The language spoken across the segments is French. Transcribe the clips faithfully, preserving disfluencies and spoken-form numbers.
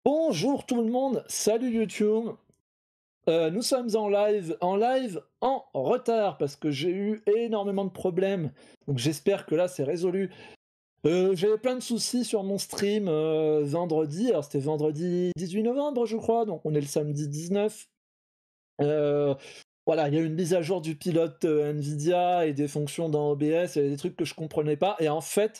Bonjour tout le monde, salut YouTube. Euh, nous sommes en live, en live en retard parce que j'ai eu énormément de problèmes. Donc j'espère que là c'est résolu. Euh, J'avais plein de soucis sur mon stream euh, vendredi. Alors c'était vendredi dix-huit novembre je crois, donc on est le samedi dix-neuf. Euh, voilà, il y a eu une mise à jour du pilote euh, Nvidia et des fonctions dans O B S, il y avait des trucs que je comprenais pas. Et en fait,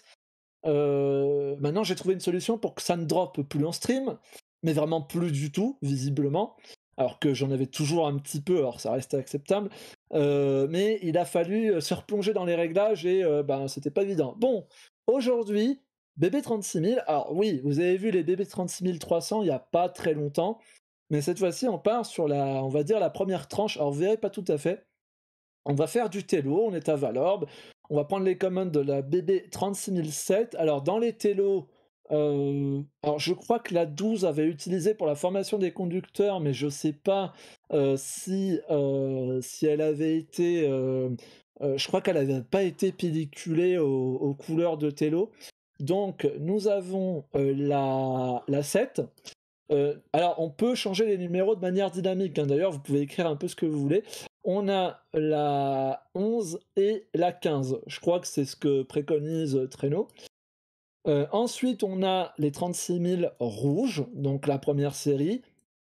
euh, maintenant j'ai trouvé une solution pour que ça ne droppe plus en stream, mais vraiment plus du tout, visiblement. Alors que j'en avais toujours un petit peu, alors ça restait acceptable. Euh, mais il a fallu euh, se replonger dans les réglages et euh, ben, c'était pas évident. Bon, aujourd'hui, B B trente-six mille. Alors oui, vous avez vu les B B trente-six mille trois cents il y a pas très longtemps, mais cette fois-ci on part sur la, on va dire la première tranche. Alors vous verrez pas tout à fait. On va faire du télo, on est à Valorbe, on va prendre les commandes de la B B trente-six mille sept. Alors dans les télos, euh, alors je crois que la douze avait utilisé pour la formation des conducteurs, mais je sais pas euh, si, euh, si elle avait été... euh, euh, je crois qu'elle n'avait pas été pelliculée aux, aux couleurs de télo. Donc nous avons euh, la, la sept. Euh, alors, on peut changer les numéros de manière dynamique, hein. D'ailleurs, vous pouvez écrire un peu ce que vous voulez. On a la onze et la quinze. Je crois que c'est ce que préconise Traîneau. Euh, ensuite, on a les trente-six mille rouges, donc la première série.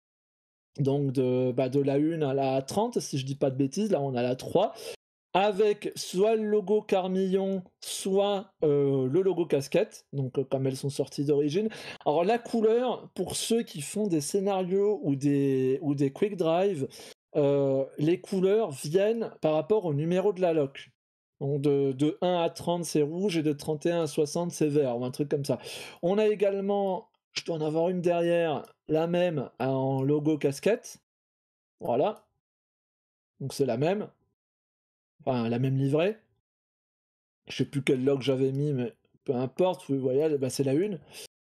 Donc de, bah, de la une à la trente, si je dis pas de bêtises. Là, on a la trois. Avec soit le logo Carmillon, soit euh, le logo casquette, donc euh, comme elles sont sorties d'origine. Alors la couleur, pour ceux qui font des scénarios ou des, ou des quick drive, euh, les couleurs viennent par rapport au numéro de la lock. Donc de, de un à trente c'est rouge et de trente et un à soixante c'est vert, ou un truc comme ça. On a également, je dois en avoir une derrière, la même en logo casquette. Voilà. Donc c'est la même. Enfin, la même livrée. Je sais plus quel log j'avais mis, mais peu importe, vous voyez, bah c'est la une.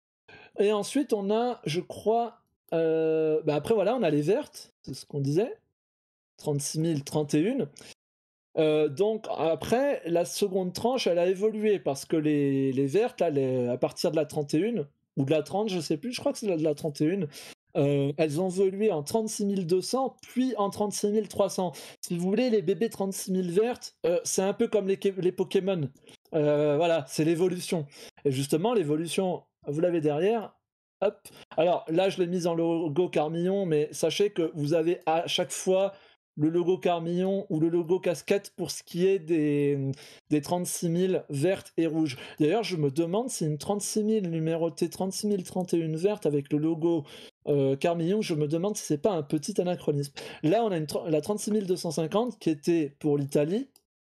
Et ensuite, on a, je crois, euh, bah après voilà, on a les vertes, c'est ce qu'on disait, trente-six mille trente et un. Euh, donc après, la seconde tranche, elle a évolué parce que les, les vertes, là, les- à partir de la trente et un, ou de la trente, je sais plus, je crois que c'est de la trente et un, euh, elles ont évolué en trente-six mille deux cents, puis en trente-six mille trois cents. Si vous voulez, les bébés trente-six mille vertes, euh, c'est un peu comme les, les Pokémon. Euh, voilà, c'est l'évolution. Et justement, l'évolution, vous l'avez derrière. Hop. Alors là, je l'ai mise en logo Carmillon, mais sachez que vous avez à chaque fois le logo Carmillon ou le logo casquette pour ce qui est des, des trente-six mille vertes et rouges. D'ailleurs, je me demande si une trente-six mille numérotée trente-six mille trente et un verte avec le logo euh, Carmillon, je me demande si c'est pas un petit anachronisme. Là, on a une, la trente-six mille deux cent cinquante qui était pour l'Italie.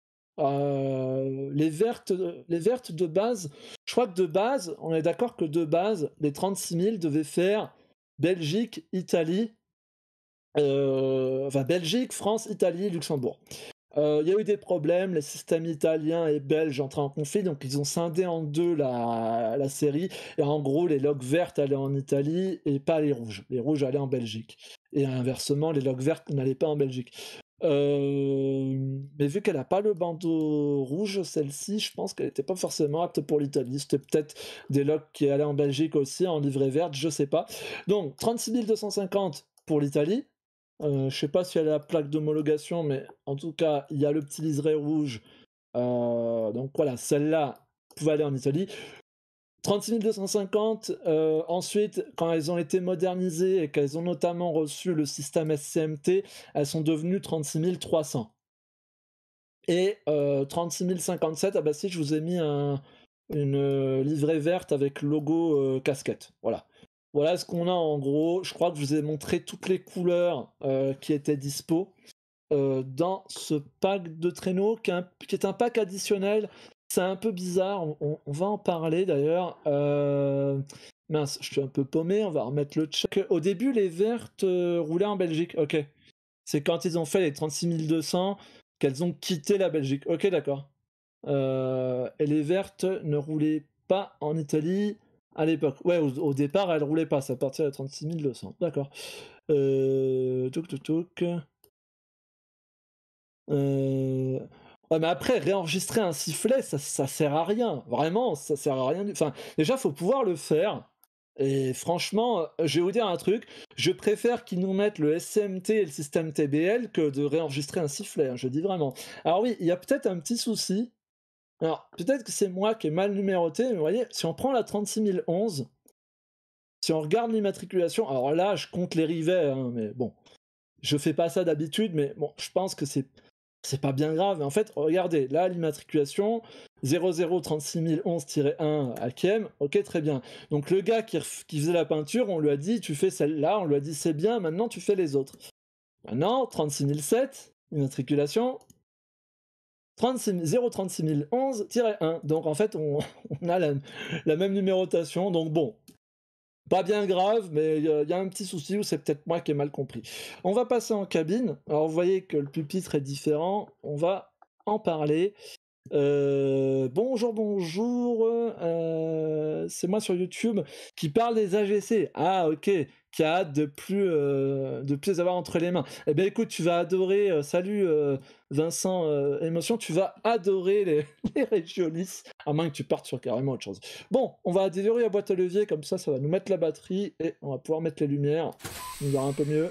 Euh, les, vertes, les vertes de base, je crois que de base, on est d'accord que de base, les trente-six mille devaient faire Belgique, Italie, euh, enfin Belgique, France, Italie, Luxembourg. Il euh, y a eu des problèmes, les systèmes italiens et belges entraient en conflit, donc ils ont scindé en deux la, la série, et en gros les logs vertes allaient en Italie et pas les rouges. Les rouges allaient en Belgique. Et inversement, les logs vertes n'allaient pas en Belgique. Euh, mais vu qu'elle n'a pas le bandeau rouge, celle-ci, je pense qu'elle n'était pas forcément apte pour l'Italie. C'était peut-être des logs qui allaient en Belgique aussi, en livrée verte, je sais pas. Donc trente-six mille deux cent cinquante pour l'Italie. Euh, je sais pas si elle a la plaque d'homologation, mais en tout cas, il y a le petit liseré rouge. Euh, donc voilà, celle-là pouvait aller en Italie. trente-six mille deux cent cinquante, euh, ensuite, quand elles ont été modernisées et qu'elles ont notamment reçu le système S C M T, elles sont devenues trente-six mille trois cents. Et euh, trente-six mille cinquante-sept, ah bah si, je vous ai mis un, une euh, livrée verte avec logo euh, casquette. Voilà. Voilà ce qu'on a en gros. Je crois que je vous ai montré toutes les couleurs euh, qui étaient dispo euh, dans ce pack de traîneaux qui est un, qui est un pack additionnel. C'est un peu bizarre, on, on- on va en parler d'ailleurs. Euh, Mince, je suis un peu paumé, on va remettre le check. Au début, les vertes euh, roulaient en Belgique, ok. C'est quand ils ont fait les trente-six mille deux cents qu'elles ont quitté la Belgique. Ok, d'accord. Euh, et les vertes ne roulaient pas en Italie à l'époque. Ouais, au, au départ, elles roulaient pas, ça partait à trente-six mille deux cents. D'accord. Euh... Touk touk touk. Euh... Ouais, mais après, réenregistrer un sifflet, ça, ça sert à rien. Vraiment, ça sert à rien. du- Enfin, déjà, faut pouvoir le faire. Et franchement, euh, je vais vous dire un truc, je préfère qu'ils nous mettent le S C M T et le système T B L que de réenregistrer un sifflet, hein, je dis vraiment. Alors oui, il y a peut-être un petit souci. Alors, peut-être que c'est moi qui ai mal numéroté, mais vous voyez, si on prend la trente-six mille onze, si on regarde l'immatriculation, alors là, je compte les rivets, hein, mais bon, je fais pas ça d'habitude, mais bon, je pense que c'est c'est pas bien grave. En fait, regardez, là, l'immatriculation, zéro zéro trente-six mille onze un Hakem, ok, très bien. Donc le gars qui, ref- qui faisait la peinture, on lui a dit, tu fais celle-là, on lui a dit, c'est bien, maintenant tu fais les autres. Maintenant, trente-six mille sept, immatriculation, zéro trente-six mille onze un. Donc en fait, on, on a la, la même numérotation, donc bon, pas bien grave, mais il y, a- y a un petit souci où c'est peut-être moi qui ai mal compris. On va passer en cabine. Alors vous voyez que le pupitre est différent. On va en parler. Euh, bonjour, bonjour. euh, c'est moi sur YouTube qui parle des A G C. Ah, ok. Qui a hâte de plus, euh, de plus les avoir entre les mains. Eh bien, écoute, tu vas adorer. euh, salut euh, Vincent euh, Émotion. Tu vas adorer les, les Régiolis. À moins que tu partes sur carrément autre chose. Bon, on va déverrouiller la boîte à levier. Comme ça, ça va nous mettre la batterie et on va pouvoir mettre les lumières. On verra un peu mieux.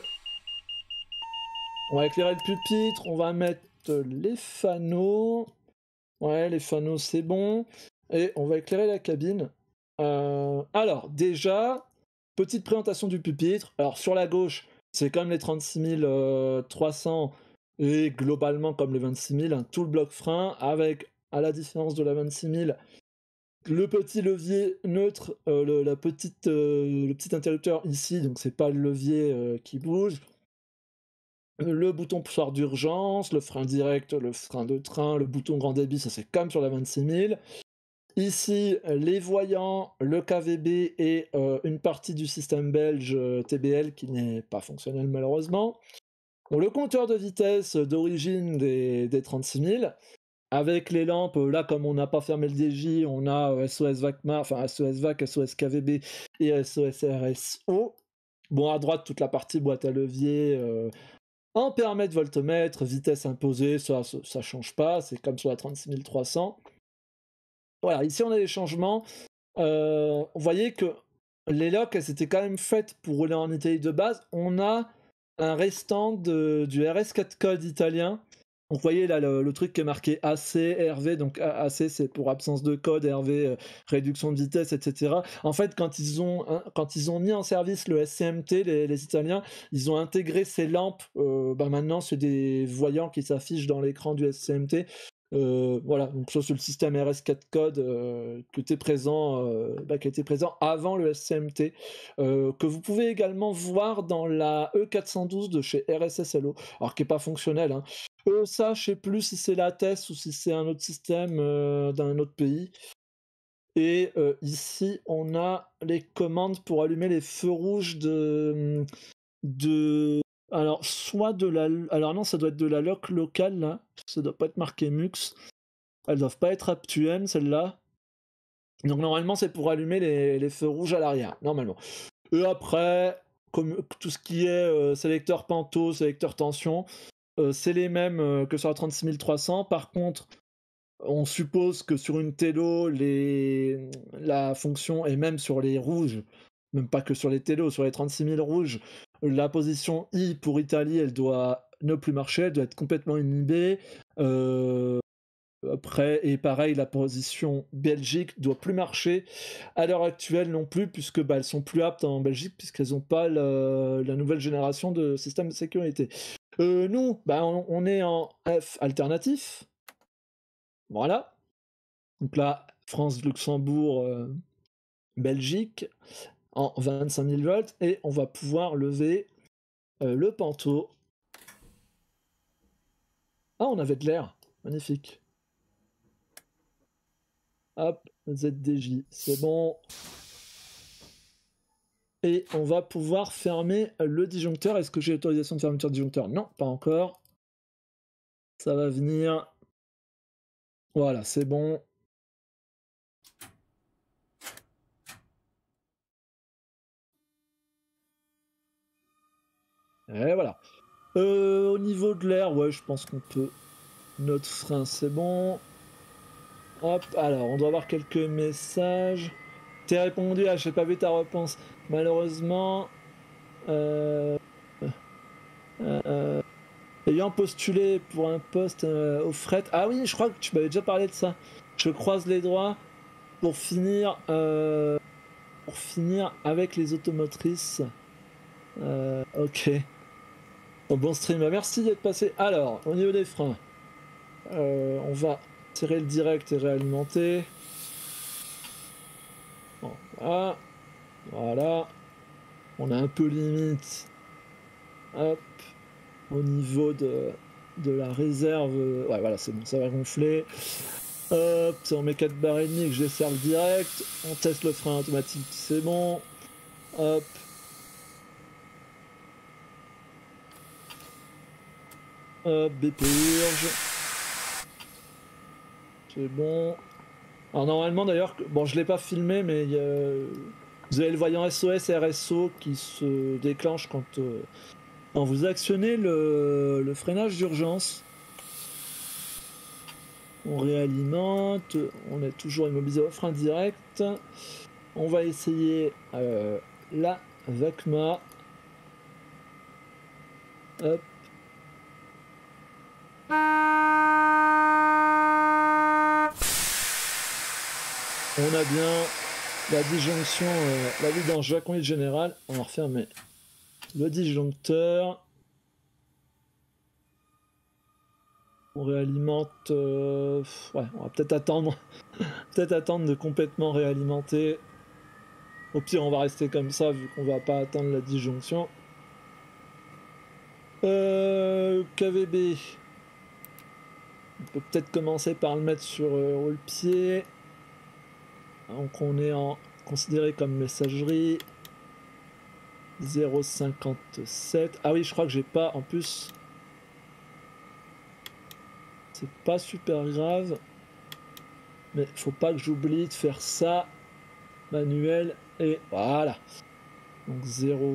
On va éclairer le pupitre. On va mettre les fanaux. Ouais, les fanaux, c'est bon. Et on va éclairer la cabine. Euh, alors, déjà, petite présentation du pupitre. Alors, sur la gauche, c'est comme les trente-six mille trois cents et globalement comme les vingt-six mille, hein, tout le bloc frein avec, à la différence de la vingt-six mille, le petit levier neutre, euh, le, la petite, euh, le petit interrupteur ici, donc c'est pas le levier euh, qui bouge. Le bouton poussoir d'urgence, le frein direct, le frein de train, le bouton grand débit, ça c'est comme sur la vingt-six mille. Ici, les voyants, le K V B et euh, une partie du système belge euh, T B L qui n'est pas fonctionnel malheureusement. Bon, le compteur de vitesse d'origine des, des trente-six mille, avec les lampes, là comme on n'a pas fermé le D J, on a euh, S O S VACMAR, enfin S O S VAC, S O S K V B et S O S R S O. Bon, à droite, toute la partie boîte à levier, euh, ampèremètre, voltmètre, vitesse imposée, ça, ça, ça change pas, c'est comme sur la trente-six mille trois cents. Voilà, ici on a des changements. Euh, vous voyez que les locks, elles étaient quand même faites pour rouler en Italie de base. On a un restant de, du R S quatre code italien. Donc vous voyez là le, le truc qui est marqué A C, R V, donc A C c'est pour absence de code, R V euh, réduction de vitesse, et cetera. En fait, quand ils ont, hein, quand ils ont mis en service le S C M T, les, les Italiens, ils ont intégré ces lampes. Euh, bah maintenant, c'est des voyants qui s'affichent dans l'écran du S C M T. Euh, voilà, donc ça c'est le système R S quatre code euh, qui, était présent, euh, bah, qui était présent avant le S C M T, euh, que vous pouvez également voir dans la E quatre cent douze de chez R S S L O, alors qui n'est pas fonctionnel. Hein. Euh, ça, je sais plus si c'est la T E S ou si c'est un autre système euh, d'un autre pays. Et euh, ici, on a les commandes pour allumer les feux rouges de... de... Alors, soit de la... Alors non, ça doit être de la lock locale, là. Ça doit pas être marqué MUX. Elles doivent pas être Aptuem, celles-là. Donc normalement, c'est pour allumer les, les feux rouges à l'arrière, normalement. Et après, comme tout ce qui est euh, sélecteur Panto, sélecteur tension, euh, c'est les mêmes euh, que sur la trente-six mille trois cents. Par contre, on suppose que sur une télo, les... la fonction, et même sur les rouges, même pas que sur les télos, sur les trente-six mille rouges, la position I pour Italie, elle doit ne plus marcher, elle doit être complètement inhibée. Euh, après, et pareil, la position Belgique doit plus marcher à l'heure actuelle non plus, puisque bah, elles sont plus aptes en Belgique, puisqu'elles n'ont pas la, la nouvelle génération de système de sécurité. Euh, nous, bah, on, on est en F alternatif. Voilà. Donc là, France, Luxembourg, euh, Belgique, en vingt-cinq mille volts, et on va pouvoir lever euh, le panto. Ah, on avait de l'air. Magnifique. Hop, Z D J, c'est bon. Et on va pouvoir fermer le disjoncteur. Est-ce que j'ai l'autorisation de fermeture de disjoncteur? Non, pas encore. Ça va venir. Voilà, c'est bon. Et voilà. Euh, au niveau de l'air, ouais, je pense qu'on peut. Notre frein, c'est bon. Hop, alors, on doit avoir quelques messages. T'es répondu, ah, j'ai pas vu ta réponse. Malheureusement, euh, euh, ayant postulé pour un poste euh, au fret. Ah oui, je crois que tu m'avais déjà parlé de ça. Je croise les doigts pour finir, euh, pour finir avec les automotrices. Euh, ok. Bon, bon stream, merci d'être passé. Alors, au niveau des freins, euh, on va tirer le direct et réalimenter. Bon, voilà. Voilà. On a un peu limite. Hop. Au niveau de, de la réserve. Ouais, voilà, c'est bon, ça va gonfler. Hop, ça on met quatre barres et demie que je desserre le direct. On teste le frein automatique, c'est bon. Hop. Hop, B P urge. C'est bon. Alors normalement d'ailleurs, bon je l'ai pas filmé, mais y a... vous avez le voyant S O S et R S O qui se déclenche quand, euh, quand vous actionnez le, le freinage d'urgence. On réalimente, on est toujours immobilisé au frein direct. On va essayer euh, la VACMA. Hop. On a bien la disjonction, euh, la vidange, la conduite générale. On va refermer le disjoncteur. On réalimente. Euh, ouais, on va peut-être attendre. peut-être attendre de complètement réalimenter. Au pire, on va rester comme ça vu qu'on va pas atteindre la disjonction. Euh, K V B. On peut peut-être commencer par le mettre sur euh, roule-pied. Donc on est en considéré comme messagerie. zéro cinquante-sept. Ah oui, je crois que j'ai pas. En plus, c'est pas super grave. Mais faut pas que j'oublie de faire ça. Manuel. Et voilà. Donc zéro.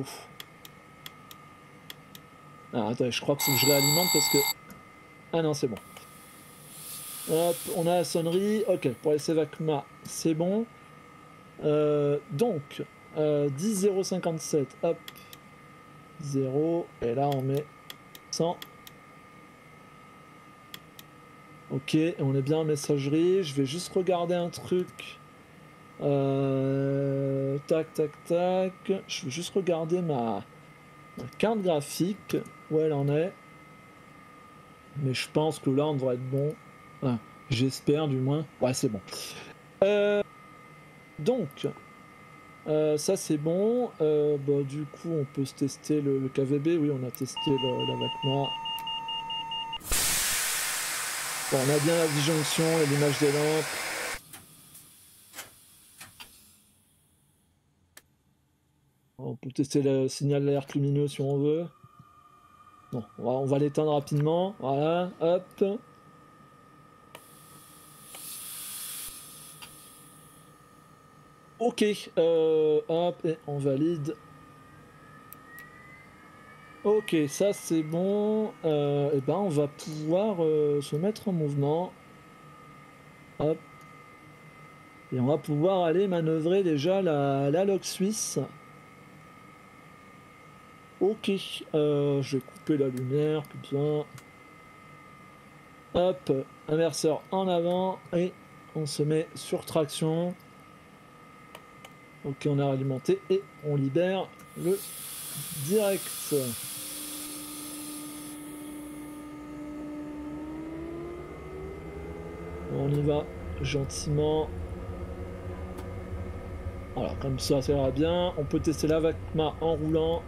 Ah, attendez, je crois qu'il faut que je réalimente parce que... Ah non, c'est bon. Hop, on a la sonnerie. Ok, pour les VACMA, c'est bon. Euh, donc, euh, dix zéro cinquante-sept. Hop. zéro. Et là, on met cent. Ok, on est bien en messagerie. Je vais juste regarder un truc. Euh, tac, tac, tac. Je vais juste regarder ma, ma carte graphique. Où elle en est. Mais je pense que là, on devrait être bon. Ah, j'espère, du moins. Ouais, c'est bon. Euh, donc, euh, ça, c'est bon. Euh, bah, du coup, on peut se tester le, le K V B. Oui, on a testé le, la VACMA. Bon, on a bien la disjonction et l'image des lampes. On peut tester le signal d'alerte lumineux si on veut. Bon, on va, on va l'éteindre rapidement. Voilà, hop. Ok, euh, hop, et on valide. Ok, ça c'est bon. Euh, et ben on va pouvoir euh, se mettre en mouvement. Hop. Et on va pouvoir aller manœuvrer déjà la, la log suisse. Ok, euh, je vais couper la lumière, plus besoin. Hop, inverseur en avant et on se met sur traction. Ok, on a alimenté et on libère le direct. On y va gentiment. Voilà, comme ça, ça ira bien. On peut tester la VACMA en roulant.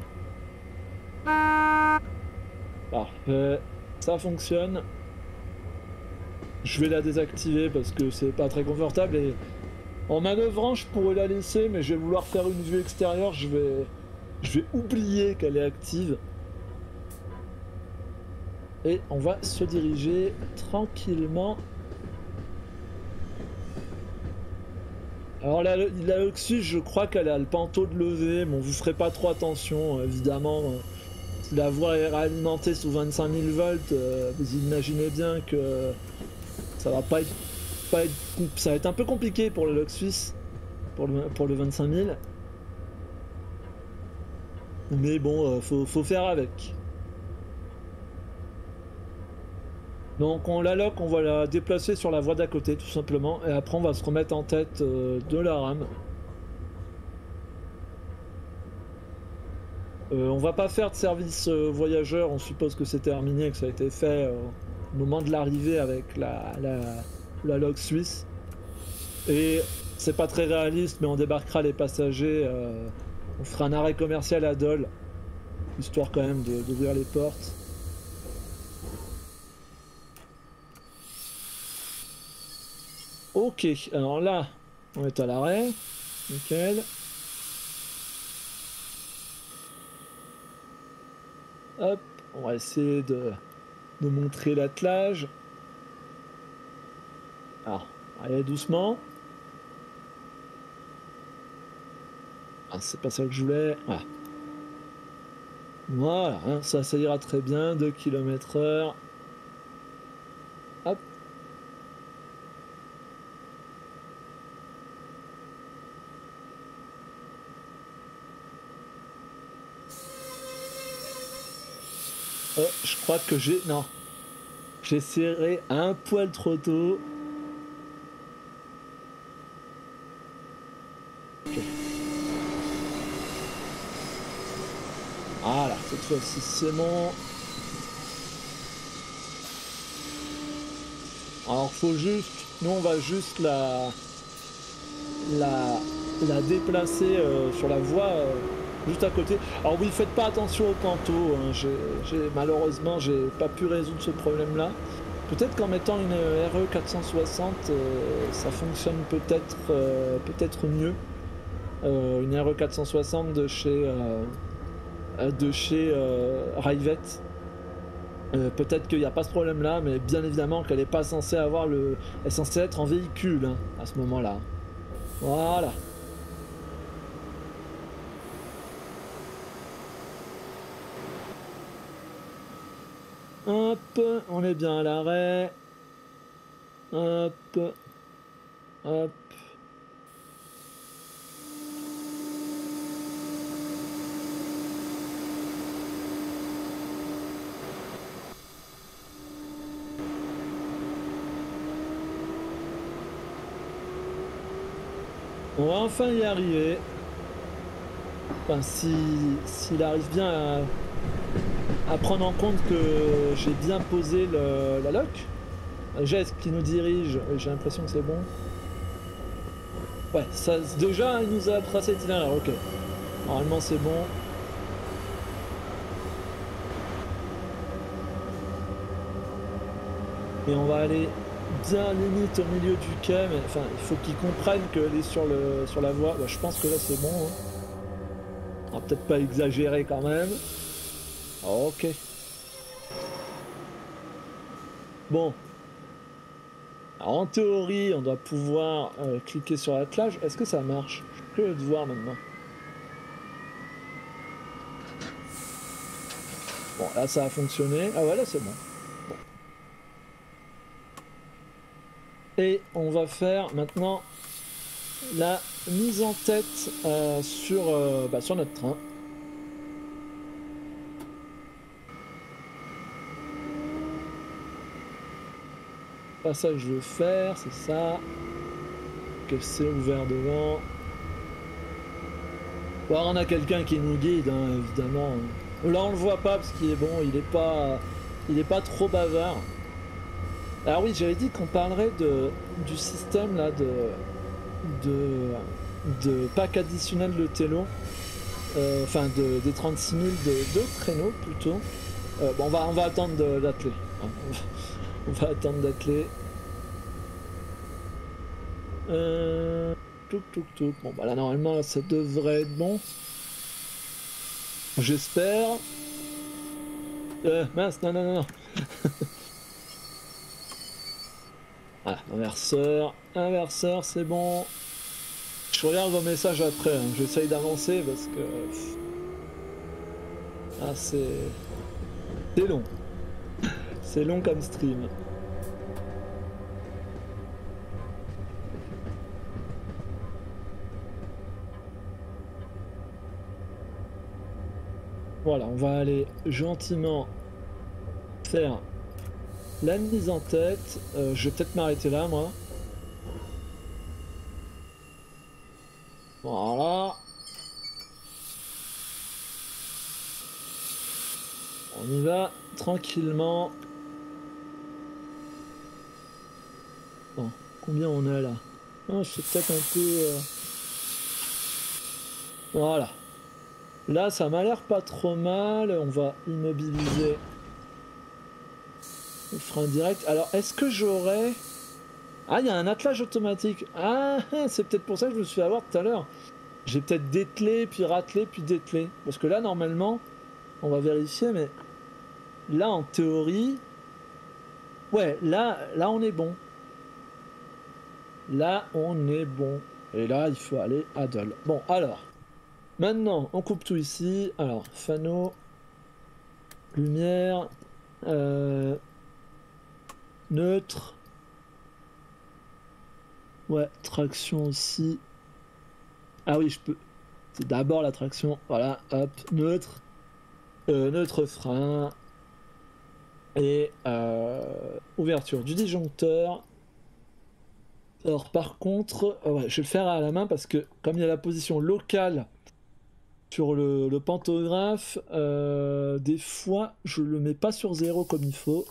Parfait, ça fonctionne. Je vais la désactiver parce que c'est pas très confortable et en manœuvrant je pourrais la laisser, mais je vais vouloir faire une vue extérieure, je vais je vais oublier qu'elle est active. Et on va se diriger tranquillement. Alors la, la Luxus, je crois qu'elle a le panneau de levée, bon vous ferez pas trop attention évidemment. Si la voie est réalimentée sous vingt-cinq mille volts, euh, vous imaginez bien que ça va pas être, pas être, ça va être un peu compliqué pour le Luxus pour le, pour le vingt-cinq mille. Mais bon, euh, faut, faut faire avec. Donc on la lock, on va la déplacer sur la voie d'à côté tout simplement. Et après on va se remettre en tête euh, de la rame. Euh, on va pas faire de service euh, voyageur, on suppose que c'est terminé, que ça a été fait euh, au moment de l'arrivée avec la, la, la log suisse. Et c'est pas très réaliste, mais on débarquera les passagers, euh, on fera un arrêt commercial à Dole, histoire quand même d'ouvrir les portes. Ok, alors là, on est à l'arrêt, nickel. Hop, on va essayer de, de montrer l'attelage. Alors, allez doucement. Ah, c'est pas ça que je voulais. Voilà, voilà hein, ça, ça ira très bien, deux kilomètres heure. Hop. Oh, je crois que j'ai... Non. J'ai serré un poil trop tôt. Okay. Voilà, cette fois-ci c'est bon. Alors faut juste... Nous on va juste la... La, la déplacer euh, sur la voie euh, juste à côté. Alors oui, faites pas attention au panneau. Hein. J'ai, malheureusement, j'ai pas pu résoudre ce problème-là. Peut-être qu'en mettant une R E quatre cent soixante, euh, ça fonctionne peut-être euh, peut-être mieux. Euh, une R E quatre cent soixante de chez euh, de chez euh, Rivet. Euh, peut-être qu'il n'y a pas ce problème-là, mais bien évidemment qu'elle n'est pas censée avoir le, elle est censée être en véhicule hein, à ce moment-là. Voilà. Hop, on est bien à l'arrêt. Hop. Hop. On va enfin y arriver. Enfin, si, s'il arrive bien à, à prendre en compte que j'ai bien posé le, la lock. Geste qui nous dirige, j'ai l'impression que c'est bon. Ouais, ça, déjà il nous a tracé l'itinéraire, ok. Normalement c'est bon. Et on va aller bien limite au milieu du quai, mais enfin il faut qu'ils comprennent qu'elle est sur, le, sur la voie. Bah, je pense que là c'est bon. Hein. On va peut-être pas exagérer quand même. Ok. Bon. Alors, en théorie, on doit pouvoir euh, cliquer sur l'attelage. Est-ce que ça marche? Je suis curieux de voir maintenant. Bon, là ça a fonctionné. Ah ouais, là c'est bon. Bon. Et on va faire maintenant la mise en tête euh, sur, euh, bah, sur notre train. Pas ça que je veux faire, c'est ça. Que c'est ouvert devant. Bon, alors on a quelqu'un qui nous guide, hein, évidemment. Là on le voit pas parce qu'il est bon, il est pas, il est pas trop bavard. Alors oui, j'avais dit qu'on parlerait de du système là de de de pack additionnel de télo, euh, enfin de des trente-six mille de deux traîneaux plutôt. Euh, bon, on va on va attendre d'atteler. Hein. On va attendre d'atteler. Euh... Touc, touc, touc. Bon, bah là, normalement, ça devrait être bon. J'espère. Euh, mince, non, non, non, non. Voilà, inverseur. Inverseur, c'est bon. Je regarde vos messages après. Hein. J'essaye d'avancer parce que... Ah, c'est... C'est long. C'est long comme stream. Voilà, on va aller gentiment faire la mise en tête. Euh, je vais peut-être m'arrêter là, moi. Voilà. On y va tranquillement. Bon, combien on a là? Oh, je fais peut-être un peu... Euh... Voilà. Là, ça m'a l'air pas trop mal. On va immobiliser le frein direct. Alors, est-ce que j'aurais... Ah, il y a un attelage automatique. Ah, c'est peut-être pour ça que je me suis fait avoir tout à l'heure. J'ai peut-être dételé, puis ratelé, puis dételé. Parce que là, normalement, on va vérifier, mais là, en théorie... Ouais, là, là, on est bon. Là, on est bon. Et là, il faut aller à Dole. Bon, alors... Maintenant, on coupe tout ici. Alors, fanaux, lumière, euh, neutre. Ouais, traction aussi. Ah oui, je peux. C'est d'abord la traction. Voilà, hop, neutre. Euh, neutre frein. Et euh, ouverture du disjoncteur. Alors, par contre, euh, ouais, je vais le faire à la main parce que, comme il y a la position locale sur le, le pantographe, euh, des fois, je le mets pas sur zéro comme il faut.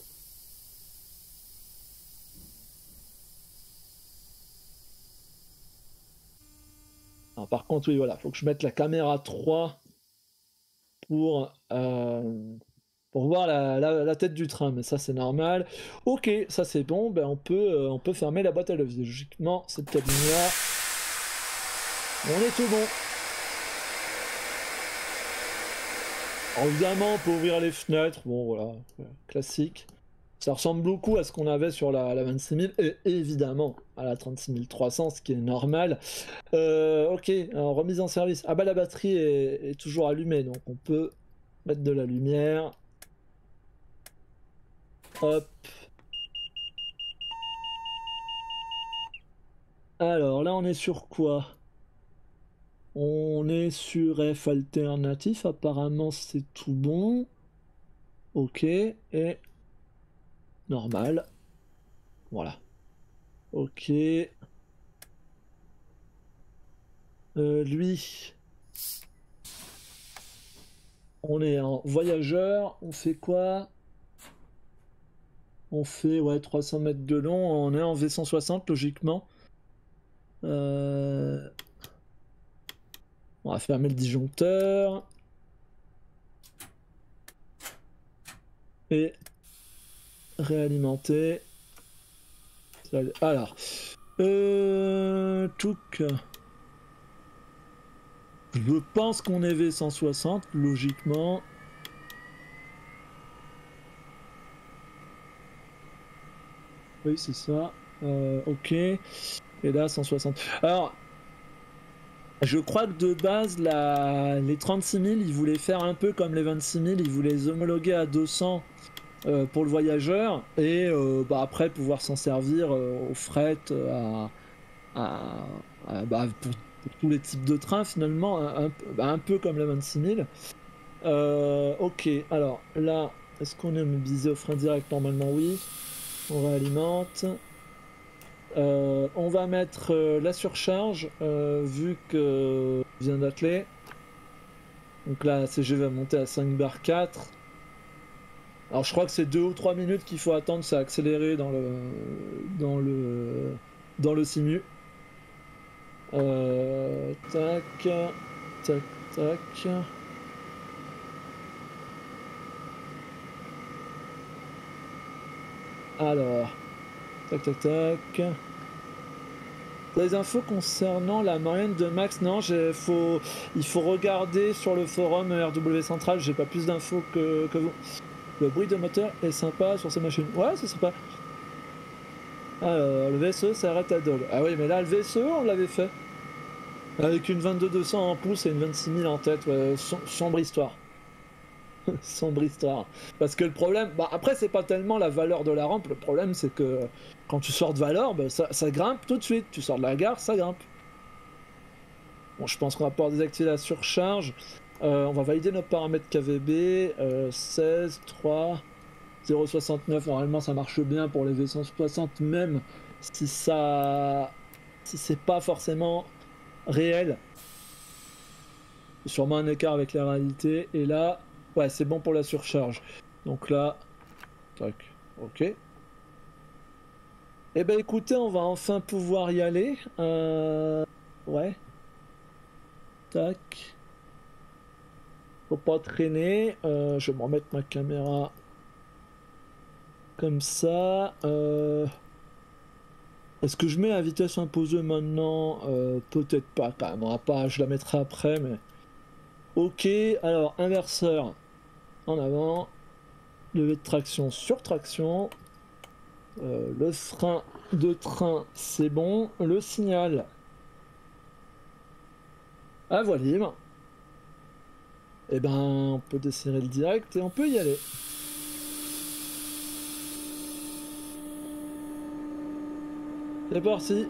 Alors, par contre, oui, voilà, faut que je mette la caméra trois pour, euh, pour voir la, la, la tête du train, mais ça c'est normal. Ok, ça c'est bon, ben on peut, euh, on peut fermer la boîte à levier. Logiquement, cette cabine-là, on est tout bon. Alors, évidemment, on peut ouvrir les fenêtres, bon voilà, classique. Ça ressemble beaucoup à ce qu'on avait sur la, la vingt-six mille, et évidemment à la trente-six mille trois cents, ce qui est normal. Euh, ok, alors remise en service. Ah bah la batterie est, est toujours allumée, donc on peut mettre de la lumière. Hop. Alors là on est sur quoi? On est sur F alternatif, apparemment c'est tout bon. Ok, et normal. Voilà. Ok. Euh, lui, on est en voyageur, on fait quoi? On fait ouais trois cents mètres de long, on est en V cent soixante logiquement. Euh... On va fermer le disjoncteur. Et réalimenter. Alors, euh, Touk. Je pense qu'on est V cent soixante, logiquement. Oui, c'est ça. Euh, ok. Et là, cent soixante. Alors, je crois que de base, la... les trente-six mille, ils voulaient faire un peu comme les vingt-six mille, ils voulaient les homologuer à deux cents euh, pour le voyageur, et euh, bah, après pouvoir s'en servir euh, au fret, à, à, à bah, pour, pour tous les types de trains finalement, un, un, bah, un peu comme la vingt-six mille. Euh, ok, alors là, est-ce qu'on est mobilisé au frein direct? Normalement oui. On réalimente. Euh, on va mettre euh, la surcharge, euh, vu que vient d'atteler. Donc là, la C G va monter à cinq bar quatre. Alors je crois que c'est deux ou trois minutes qu'il faut attendre, ça a accéléré dans le dans le dans le simu. Euh, tac, tac, tac. Alors, tac, tac, tac. Les infos concernant la moyenne de max, non, faut, il faut regarder sur le forum R W Central, j'ai pas plus d'infos que, que vous. Le bruit de moteur est sympa sur ces machines. Ouais, c'est sympa. Alors, le V S E s'arrête à Dole. Ah oui, mais là, le V S E, on l'avait fait. Avec une vingt-deux deux cents en pouce et une vingt-six mille en tête. Ouais, sombre histoire. Sombre histoire. Parce que le problème, bah après c'est pas tellement la valeur de la rampe, le problème c'est que quand tu sors de Valor, bah, ça, ça grimpe tout de suite. Tu sors de la gare, ça grimpe. Bon, je pense qu'on va pouvoir désactiver la surcharge. Euh, on va valider nos paramètres K V B. Euh, seize, trois, zéro virgule soixante-neuf. Normalement, ça marche bien pour les V cent soixante, même si ça, si c'est pas forcément réel. Sûrement un écart avec la réalité. Et là, ouais, c'est bon pour la surcharge. Donc là, tac, ok. Eh ben écoutez, on va enfin pouvoir y aller. Euh... Ouais. Tac. Faut pas traîner. Euh, je vais me remettre ma caméra comme ça. Euh... Est-ce que je mets la vitesse imposée maintenant? euh, Peut-être pas quand même. On va pas, je la mettrai après, mais. Ok, alors inverseur en avant. Levée de traction sur traction. Euh, le frein de train, c'est bon. Le signal. À voie libre. Et ben, on peut desserrer le direct et on peut y aller. C'est parti.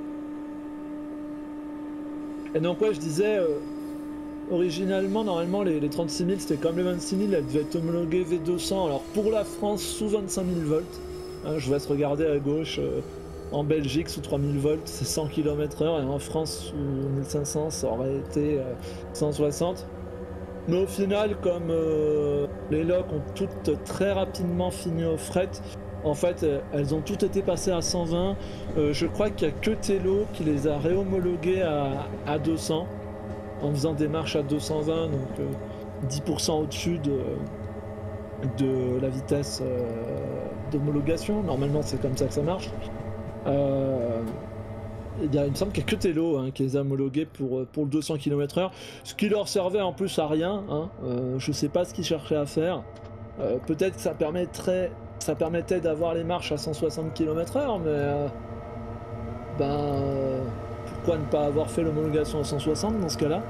Et donc ouais, je disais, euh, originalement, normalement, les, les trente-six mille, c'était comme les vingt-six mille, elles devaient être homologuées V deux cents. Alors pour la France, sous vingt-cinq mille volts. Hein, je vous laisse regarder à gauche. Euh, en Belgique, sous trois mille volts, c'est cent kilomètres heure. Et en France, sous mille cinq cents, ça aurait été euh, cent soixante. Mais au final, comme euh, les locs ont toutes très rapidement fini au fret, en fait, elles ont toutes été passées à cent vingt. Euh, je crois qu'il n'y a que Tello qui les a réhomologuées à, à deux cents, en faisant des marches à deux cent vingt, donc euh, dix pour cent au-dessus de, de la vitesse euh, d'homologation. Normalement, c'est comme ça que ça marche. Euh, Il, y a, il me semble qu'il n'y a que Tello hein, qui les a homologués pour, pour le deux cents kilomètres heure, ce qui leur servait en plus à rien. Hein. Euh, je sais pas ce qu'ils cherchaient à faire. Euh, Peut-être que ça permettrait, ça permettait d'avoir les marches à cent soixante kilomètres heure, mais euh, ben euh, pourquoi ne pas avoir fait l'homologation à cent soixante dans ce cas-là?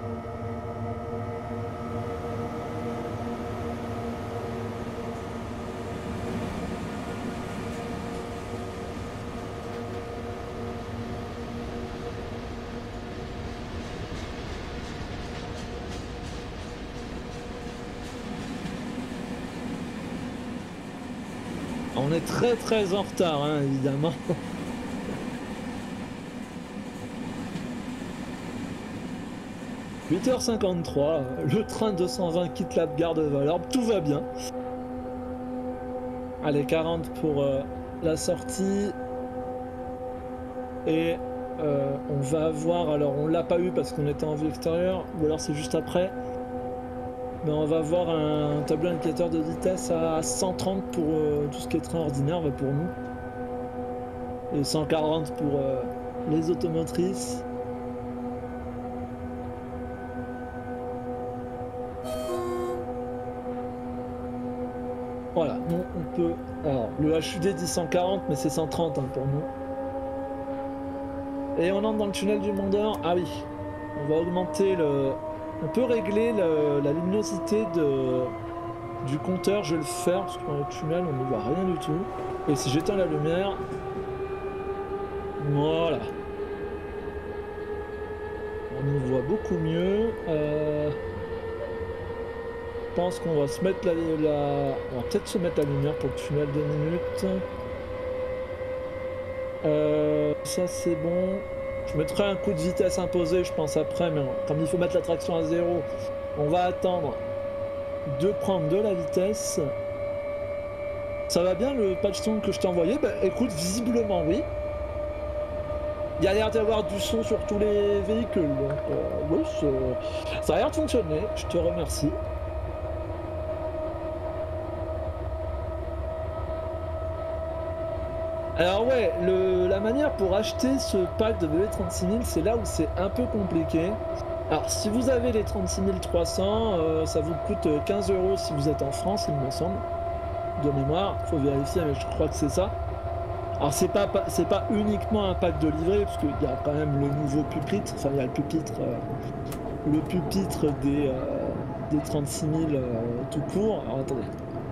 On est très très en retard, hein, évidemment. huit heures cinquante-trois, le train deux cent vingt quitte la gare de Valorbe, tout va bien. Allez, quarante pour euh, la sortie. Et euh, on va avoir, alors on l'a pas eu parce qu'on était en vue extérieure, ou alors c'est juste après. Mais on va avoir un tableau indicateur de vitesse à cent trente pour euh, tout ce qui est train ordinaire, bah, pour nous. Et cent quarante pour euh, les automotrices. Voilà, nous on peut... Alors, le H U D dit cent quarante, mais c'est cent trente hein, pour nous. Et on entre dans le tunnel du Mont d'Or. Ah oui, on va augmenter le... On peut régler le... la luminosité de... du compteur. Je vais le faire, parce que dans le tunnel, on ne voit rien du tout. Et si j'éteins la lumière... Voilà. On nous voit beaucoup mieux. Euh... Je pense qu'on va se mettre la, la... On va peut-être se mettre la lumière pour le tunnel deux minutes. Euh, ça c'est bon. Je mettrai un coup de vitesse imposé, je pense après, mais comme il faut mettre la traction à zéro, on va attendre de prendre de la vitesse. Ça va bien le patch son que je t'ai envoyé? Bah écoute, visiblement oui. Il y a l'air d'avoir du son sur tous les véhicules, donc euh, oui, ça a l'air de fonctionner, je te remercie. Alors ouais, le, la manière pour acheter ce pack de B B trente-six mille, c'est là où c'est un peu compliqué. Alors si vous avez les trente-six mille trois cents, euh, ça vous coûte quinze euros si vous êtes en France, il me semble. De mémoire, faut vérifier, mais je crois que c'est ça. Alors c'est pas, c'est pas uniquement un pack de livret, parce qu'il y a quand même le nouveau pupitre, enfin il y a le pupitre, euh, le pupitre des, euh, des trente-six mille euh, tout court. Alors attendez.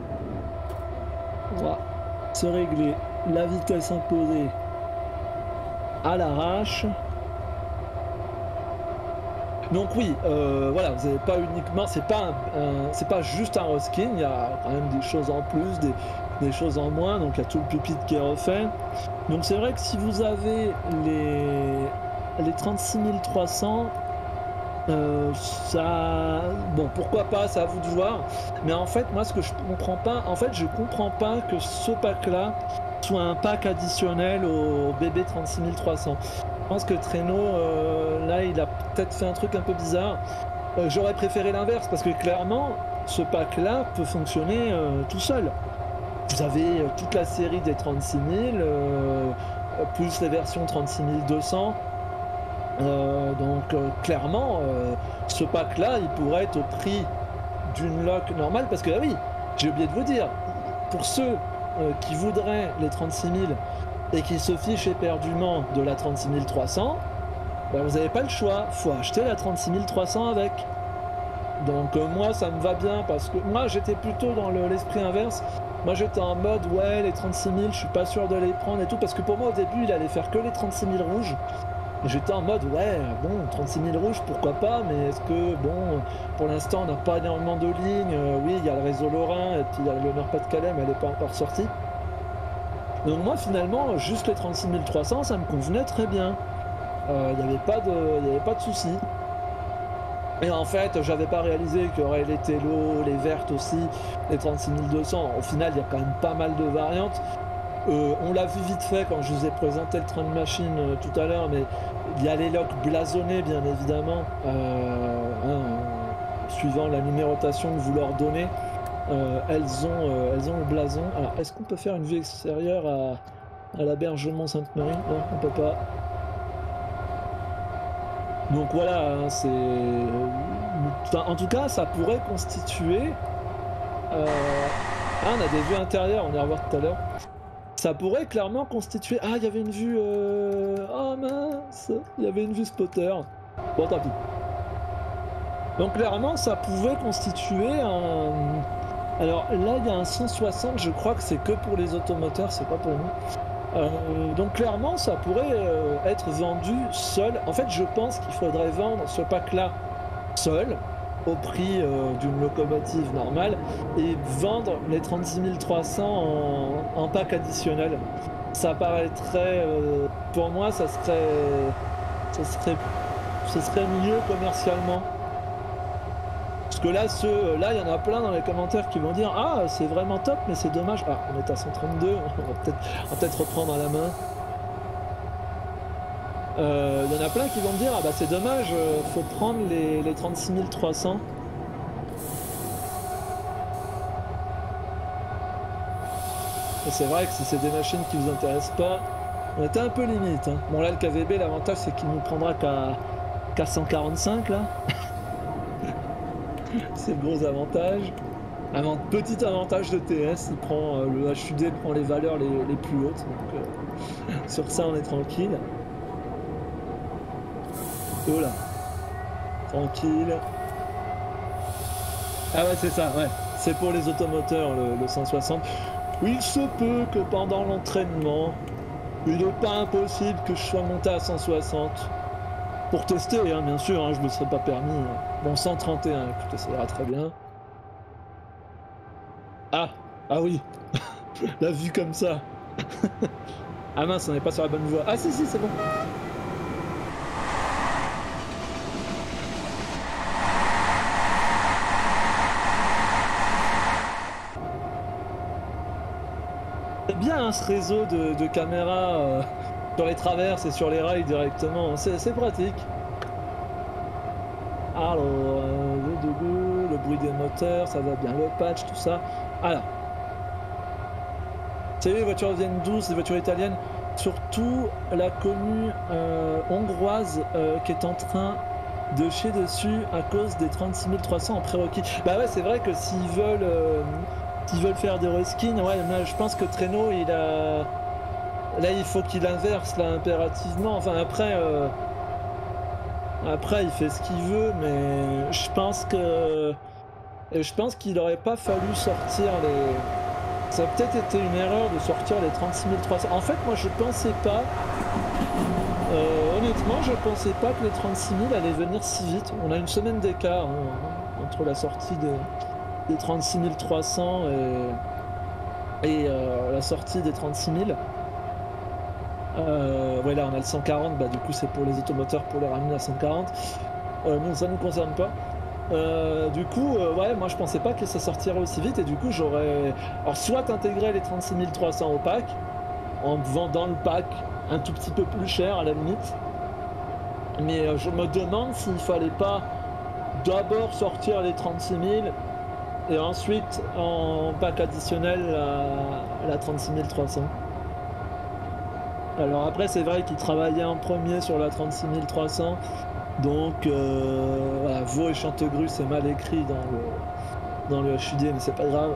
On va se régler la vitesse imposée à l'arrache. Donc oui, euh, voilà, vous n'avez pas uniquement, c'est pas, un, un, c'est pas juste un reskin, il y a quand même des choses en plus, des, des choses en moins, donc il y a tout le pupitre qui est refait. Donc c'est vrai que si vous avez les, les trente-six mille trois cents, euh, ça... Bon, pourquoi pas, c'est à vous de voir. Mais en fait, moi, ce que je comprends pas, en fait, je comprends pas que ce pack-là soit un pack additionnel au B B trente-six mille trois cents. Je pense que Traîneau, euh, là, il a peut-être fait un truc un peu bizarre. Euh, J'aurais préféré l'inverse, parce que clairement, ce pack-là peut fonctionner euh, tout seul. Vous avez euh, toute la série des trente-six mille, euh, plus les versions trente-six mille deux cents. Euh, donc euh, clairement, euh, ce pack-là, il pourrait être au prix d'une lock normale, parce que ah oui, j'ai oublié de vous dire, pour ceux euh, qui voudraient les trente-six mille et qui se fichent éperdument de la trente-six mille trois cents, ben vous n'avez pas le choix, faut acheter la trente-six mille trois cents avec. Donc euh, moi ça me va bien, parce que moi j'étais plutôt dans l'esprit inverse. Moi j'étais en mode ouais, les trente-six mille je suis pas sûr de les prendre et tout, parce que pour moi au début il allait faire que les trente-six mille rouges. J'étais en mode ouais, bon, trente-six mille rouges pourquoi pas, mais est-ce que bon, pour l'instant on n'a pas énormément de lignes. euh, oui, il y a le réseau Lorrain et puis il y a le Nord-Pas-de-Calais, mais elle n'est pas encore sortie. Donc moi finalement juste les trente-six mille trois cents ça me convenait très bien. Il euh, n'y avait pas de, il y avait pas de souci. Et en fait j'avais pas réalisé qu'il y aurait les télos, les vertes aussi, les trente-six mille deux cents. Au final il y a quand même pas mal de variantes. Euh, on l'a vu vite fait quand je vous ai présenté le train de machine euh, tout à l'heure, mais il y a les locks blasonnés bien évidemment, euh, hein, suivant la numérotation que vous leur donnez. Euh, elles, ont, euh, elles ont le blason. Alors est-ce qu'on peut faire une vue extérieure à, à la berge Mont-Sainte-Marie? Non, on peut pas. Donc voilà, hein, c'est... Enfin, en tout cas, ça pourrait constituer... Euh... Ah, on a des vues intérieures, on ira voir tout à l'heure. Ça pourrait clairement constituer... Ah, il y avait une vue... Euh... Oh mince, il y avait une vue spotter. Bon, tant pis. Donc clairement, ça pouvait constituer un... Alors là, il y a un cent soixante, je crois que c'est que pour les automoteurs, c'est pas pour nous. Euh, donc clairement, ça pourrait euh, être vendu seul. En fait, je pense qu'il faudrait vendre ce pack-là seul, au prix euh, d'une locomotive normale, et vendre les trente-six mille trois cents en, en pack additionnel. Ça paraîtrait, euh, pour moi, ça serait, ça serait, ça serait mieux commercialement. Parce que là, ceux, là, il y en a plein dans les commentaires qui vont dire ah, c'est vraiment top, mais c'est dommage. Ah, on est à cent trente-deux, on va peut-être peut-être reprendre à la main. Il euh, y en a plein qui vont me dire ah bah c'est dommage, euh, faut prendre les, les trente-six mille trois cents. Et c'est vrai que si c'est des machines qui vous intéressent pas, on était un peu limite. Hein. Bon là le K V B, l'avantage c'est qu'il nous prendra qu'à qu'à cent quarante-cinq là. C'est le gros avantage. Un petit avantage de T S, il prend, euh, le H U D prend les valeurs les, les plus hautes, donc euh, sur ça on est tranquille. Oh là, tranquille. Ah ouais c'est ça, ouais, c'est pour les automoteurs le, le cent soixante. Il se peut que pendant l'entraînement, il n'est pas impossible que je sois monté à cent soixante. Pour tester, hein, bien sûr, hein, je me serais pas permis. Hein. Bon, cent trente et un, écoutez, ça ira très bien. Ah, ah oui, la vue comme ça. Ah mince, on n'est pas sur la bonne voie. Ah si, si, c'est bon. C'est bien hein, ce réseau de, de caméras euh, sur les traverses et sur les rails directement, c'est pratique. Alors, euh, le, le bruit des moteurs, ça va bien, le patch, tout ça. Alors, vous savez, les voitures viennent douces, les voitures italiennes, surtout la commune euh, hongroise euh, qui est en train de chier dessus à cause des trente-six mille trois cents en prérequis. Bah ouais, c'est vrai que s'ils veulent, euh, s'ils veulent faire des reskins, ouais, mais je pense que Traîneau, il a... Là, il faut qu'il inverse, là, impérativement. Enfin, après... Euh... Après, il fait ce qu'il veut, mais je pense que je pense qu'il aurait pas fallu sortir les. Ça a peut-être été une erreur de sortir les trente-six mille trois cents. En fait, moi, je pensais pas. Euh, honnêtement, honnêtement, je pensais pas que les trente-six mille allaient venir si vite. On a une semaine d'écart hein, entre la sortie des, des trente-six mille trois cents et, et euh, la sortie des trente-six mille. Euh, ouais, là on a le cent quarante, bah du coup c'est pour les automoteurs pour les ramener à cent quarante. Euh, bon, ça nous concerne pas. Euh, du coup, euh, ouais, moi je pensais pas que ça sortirait aussi vite et du coup j'aurais. Alors, soit intégrer les trente-six mille trois cents au pack en vendant le pack un tout petit peu plus cher à la limite. Mais euh, je me demande s'il fallait pas d'abord sortir les trente-six mille et ensuite en pack additionnel la, la trente-six mille trois cents. Alors après c'est vrai qu'ils travaillaient en premier sur la trente-six mille trois cents, donc euh, voilà, Vaux et Chantegru c'est mal écrit dans le, dans le H U D mais c'est pas grave.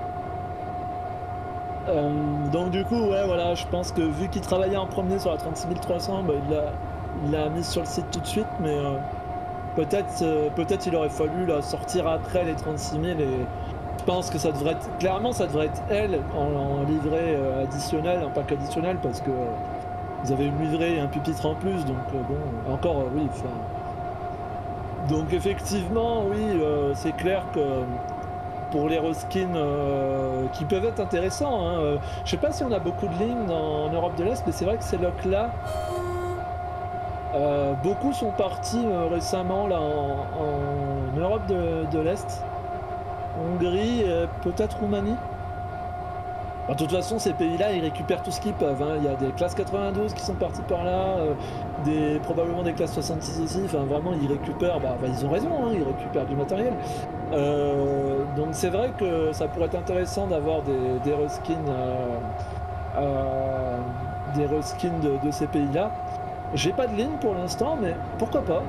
Euh, donc du coup ouais voilà, je pense que vu qu'il travaillait en premier sur la trente-six mille trois cents, bah, il l'a il l'a mise sur le site tout de suite, mais euh, peut-être euh, peut-être il aurait fallu la sortir après les trente-six mille et je pense que ça devrait être clairement ça devrait être elle en, en livret euh, additionnel, en pack additionnel parce que euh, vous avez une livrée et un pupitre en plus, donc euh, bon, encore euh, oui, enfin. Donc effectivement, oui, euh, c'est clair que pour les reskins euh, qui peuvent être intéressants, hein, euh, je sais pas si on a beaucoup de lignes dans, en Europe de l'Est, mais c'est vrai que ces locks-là, euh, beaucoup sont partis euh, récemment là en, en Europe de, de l'Est, Hongrie, euh, peut-être Roumanie. De toute façon, ces pays-là, ils récupèrent tout ce qu'ils peuvent. Hein. Il y a des classes quatre-vingt-douze qui sont partis par là, euh, des, probablement des classes soixante-six aussi. Enfin, vraiment, ils récupèrent. Bah, bah, ils ont raison, hein, ils récupèrent du matériel. Euh, donc, c'est vrai que ça pourrait être intéressant d'avoir des, des reskins, euh, euh, des reskins de, de ces pays-là. J'ai pas de ligne pour l'instant, mais pourquoi pas?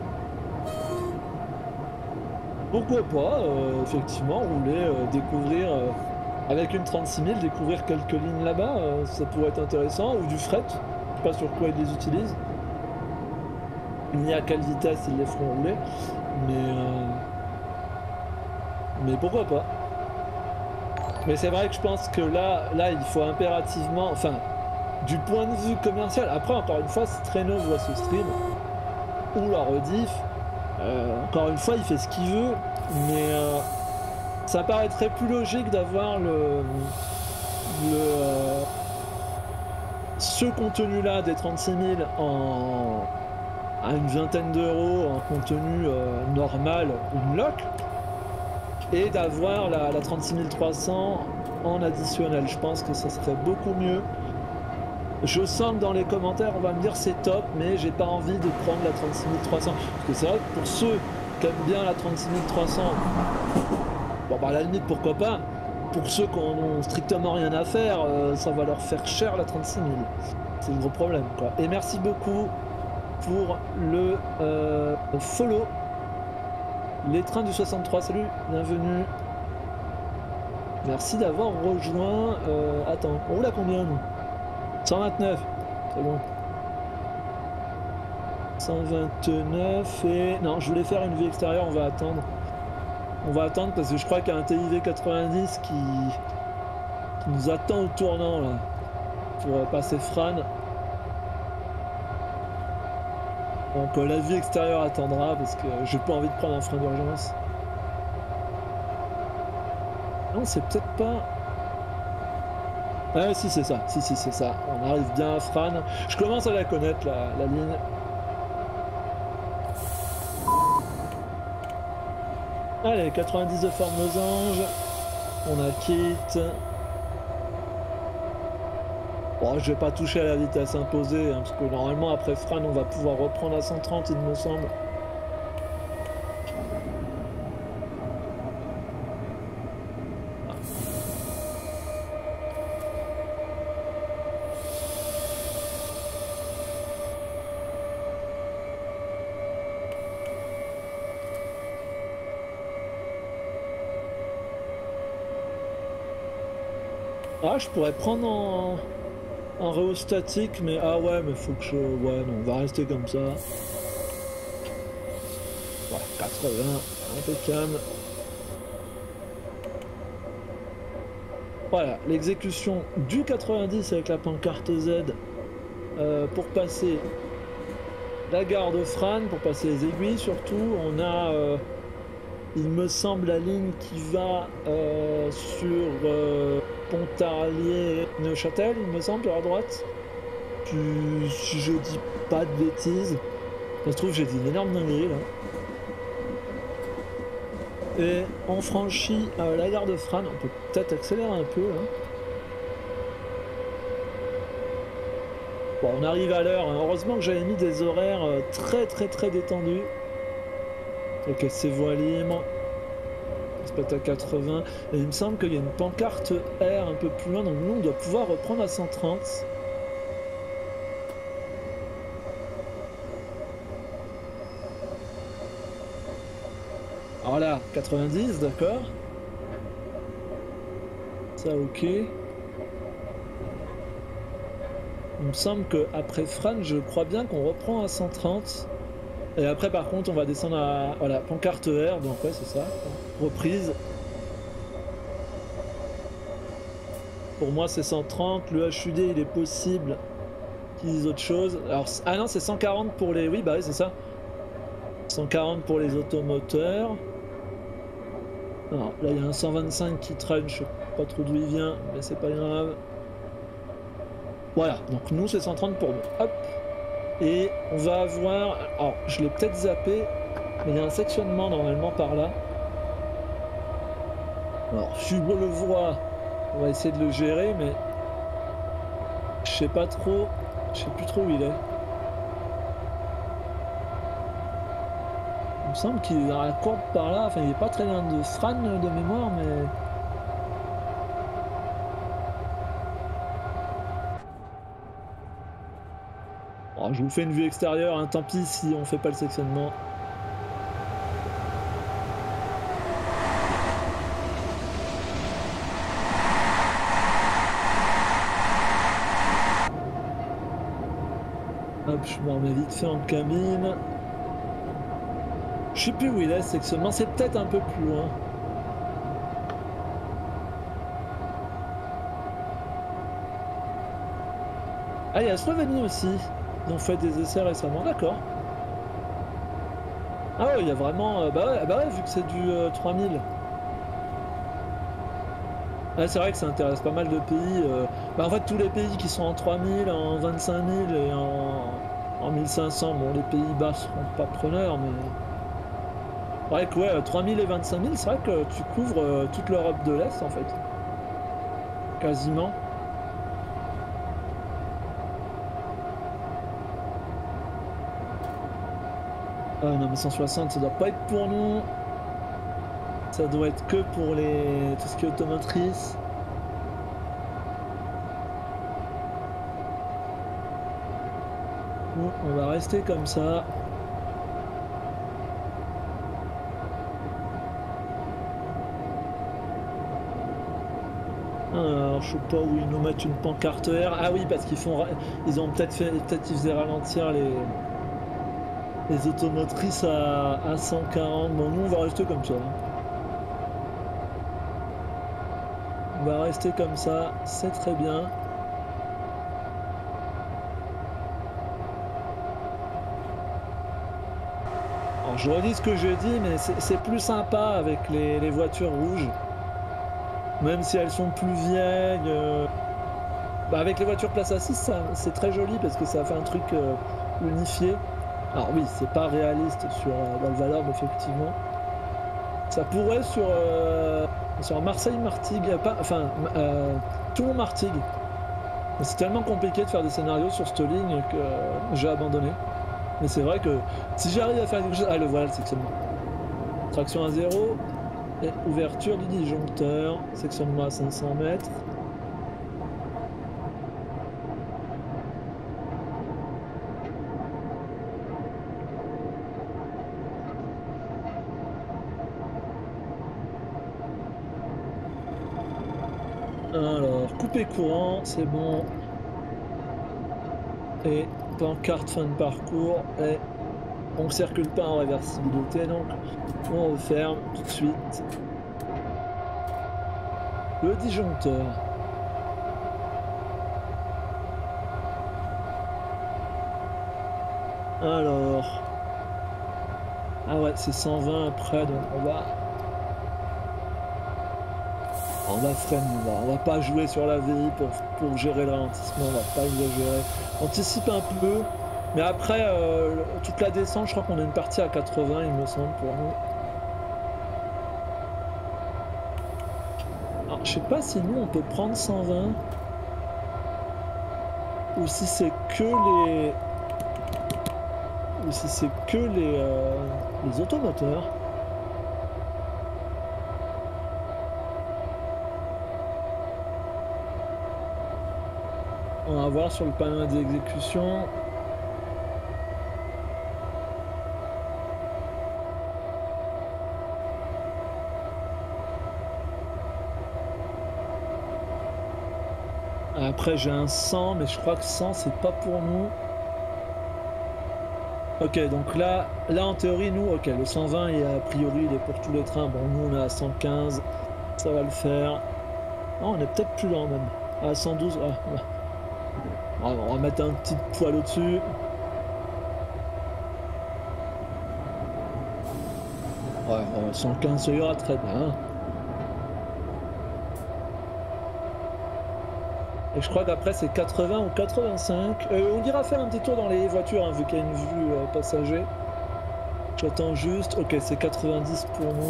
Pourquoi pas, euh, effectivement, rouler, euh, découvrir. Euh, Avec une trente-six mille, découvrir quelques lignes là-bas, euh, ça pourrait être intéressant, ou du fret, je sais pas sur quoi ils les utilisent, ni à quelle vitesse ils les feront rouler, mais, euh, mais pourquoi pas. Mais c'est vrai que je pense que là, là il faut impérativement, enfin, du point de vue commercial, après encore une fois, si Traîneau voit ce stream, ou la rediff, euh, encore une fois il fait ce qu'il veut, mais... Euh, ça paraîtrait plus logique d'avoir le, le euh, ce contenu-là des trente-six mille en, à une vingtaine d'euros en contenu euh, normal, une lock, et d'avoir la, la trente-six mille trois cents en additionnel. Je pense que ça serait beaucoup mieux. Je sens que dans les commentaires, on va me dire c'est top, mais j'ai pas envie de prendre la trente-six mille trois cents. Parce que c'est vrai que pour ceux qui aiment bien la trente-six mille trois cents, bon bah à la limite pourquoi pas, pour ceux qui n'ont strictement rien à faire, euh, ça va leur faire cher la trente-six mille. C'est le gros problème quoi. Et merci beaucoup pour le euh, follow. Les trains du soixante-trois, salut, bienvenue. Merci d'avoir rejoint. Euh, attends, on roule à combien nous? cent vingt-neuf, c'est bon. cent vingt-neuf et... Non, je voulais faire une vie extérieure, on va attendre. On va attendre parce que je crois qu'il y a un T I V quatre-vingt-dix qui... qui nous attend au tournant là. Pour passer Fran. Donc euh, la vie extérieure attendra parce que j'ai pas envie de prendre un frein d'urgence. Non, c'est peut-être pas... Ah si c'est ça, si si c'est ça. On arrive bien à Fran. Je commence à la connaître la, la ligne. Allez, quatre-vingt-dix de Formosange. On a quitte. Bon, je vais pas toucher à la vitesse imposée, hein, parce que normalement après Fran on va pouvoir reprendre à cent trente il me semble. Ah, je pourrais prendre en... un rhéostatique, mais ah ouais, mais faut que je... Ouais, non, on va rester comme ça. Voilà, quatre-vingts, impeccable. Voilà, l'exécution du quatre-vingt-dix avec la pancarte Z euh, pour passer la gare de Frasnes pour passer les aiguilles surtout. On a, euh, il me semble, la ligne qui va euh, sur euh, Pontarlier-Neuchâtel, il me semble, à droite. Si, si je dis pas de bêtises. Ça se trouve, j'ai dit une énorme dinguerie là. Et on franchit euh, la gare de Frasnes. On peut peut-être accélérer un peu là. Bon, on arrive à l'heure. Heureusement que j'avais mis des horaires euh, très très très détendus. Ok, c'est voie libre. On se pète à quatre-vingts. Et il me semble qu'il y a une pancarte R un peu plus loin. Donc nous, on doit pouvoir reprendre à cent trente. Alors là, quatre-vingt-dix, d'accord. Ça, ok. Il me semble qu'après Frasnes, je crois bien qu'on reprend à cent trente. Et après, par contre, on va descendre à... Voilà, pancarte R, donc ouais, c'est ça. Reprise. Pour moi, c'est cent trente. Le H U D, il est possible qu'ils disent autre chose. Alors, ah non, c'est cent quarante pour les... Oui, bah oui, c'est ça. cent quarante pour les automoteurs. Alors, là, il y a un cent vingt-cinq qui traîne. Je sais pas trop d'où il vient, mais c'est pas grave. Voilà, donc nous, c'est cent trente pour nous. Hop. Et on va avoir... Alors, je l'ai peut-être zappé, mais il y a un sectionnement normalement par là. Alors, si je le vois, on va essayer de le gérer, mais... Je sais pas trop... Je sais plus trop où il est. Il me semble qu'il est dans la courbe par là. Enfin, il est pas très loin de Frasnes de mémoire, mais... Bon, je vous fais une vue extérieure, hein, tant pis si on fait pas le sectionnement. Hop, je m'en remets vite fait en cabine. Je sais plus où il est, ce sectionnement, c'est peut-être un peu plus loin. Ah, il y a la Slovénie aussi. Ils ont fait des essais récemment, d'accord. Ah ouais, il y a vraiment... Euh, bah, ouais, bah ouais, vu que c'est du euh, trois mille. Ouais, c'est vrai que ça intéresse pas mal de pays. Euh... Bah, en fait, tous les pays qui sont en trois mille, en vingt-cinq mille et en, en mille cinq cents, bon, les Pays-Bas seront pas preneurs, mais... Ouais, que ouais, trois mille et vingt-cinq mille, c'est vrai que tu couvres euh, toute l'Europe de l'Est, en fait. Quasiment. Ah non, mais cent soixante, ça doit pas être pour nous. Ça doit être que pour les... tout ce qui est automotrice. Bon, on va rester comme ça. Alors, je sais pas où ils nous mettent une pancarte R. Ah oui, parce qu'ils font... Ils ont peut-être fait... Peut-être qu'ils faisaient ralentir les... les automotrices à... à cent quarante. Bon, nous, on va rester comme ça. On va rester comme ça, c'est très bien. Alors je redis ce que j'ai dit, mais c'est plus sympa avec les, les voitures rouges. Même si elles sont plus vieilles. Euh... Bah avec les voitures classe A six, c'est très joli parce que ça fait un truc euh, unifié. Alors oui, c'est pas réaliste sur euh, dans le Valorbe, effectivement. Ça pourrait sur... Euh... sur Marseille-Martigues, pas, enfin, euh, Toulon-Martigues. C'est tellement compliqué de faire des scénarios sur cette ligne que euh, j'ai abandonné. Mais c'est vrai que si j'arrive à faire quelque chose... Ah, le voilà, le sectionnement. Traction à zéro et ouverture du disjoncteur. Sectionnement à cinq cents mètres. Alors, couper courant, c'est bon. Et pancarte fin de parcours. Et on ne circule pas en réversibilité, donc on referme tout de suite le disjoncteur. Alors... Ah ouais, c'est cent vingt après, donc on va... On va freiner, on va, on va pas jouer sur la V I pour, pour gérer le ralentissement, on va pas exagérer. Anticipe un peu, mais après, euh, toute la descente, je crois qu'on a une partie à quatre-vingts, il me semble, pour nous. Alors, je sais pas si nous, on peut prendre cent vingt, ou si c'est que les... Ou si c'est que les, euh, les automoteurs. On va voir sur le panneau d'exécution. Après j'ai un cent, mais je crois que cent c'est pas pour nous. Ok, donc là, là en théorie nous, ok, le cent vingt et a priori il est pour tous les trains. Bon, nous on est à cent quinze, ça va le faire. Non, on est peut-être plus lent même. À cent douze, ah, ouais. On va mettre un petit poil au-dessus. Ouais, cent quinze, ça ira très bien. Et je crois qu'après c'est quatre-vingts ou quatre-vingt-cinq. Euh, on ira faire un petit tour dans les voitures, hein, vu qu'il y a une vue euh, passager. J'attends juste. Ok, c'est quatre-vingt-dix pour nous.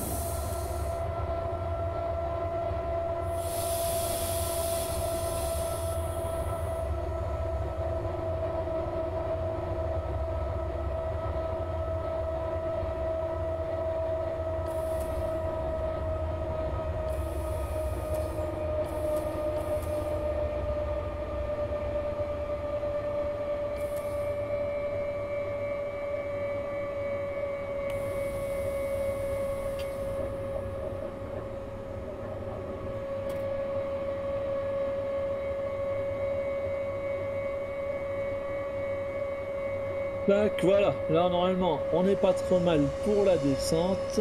Tac, voilà, là normalement on n'est pas trop mal pour la descente.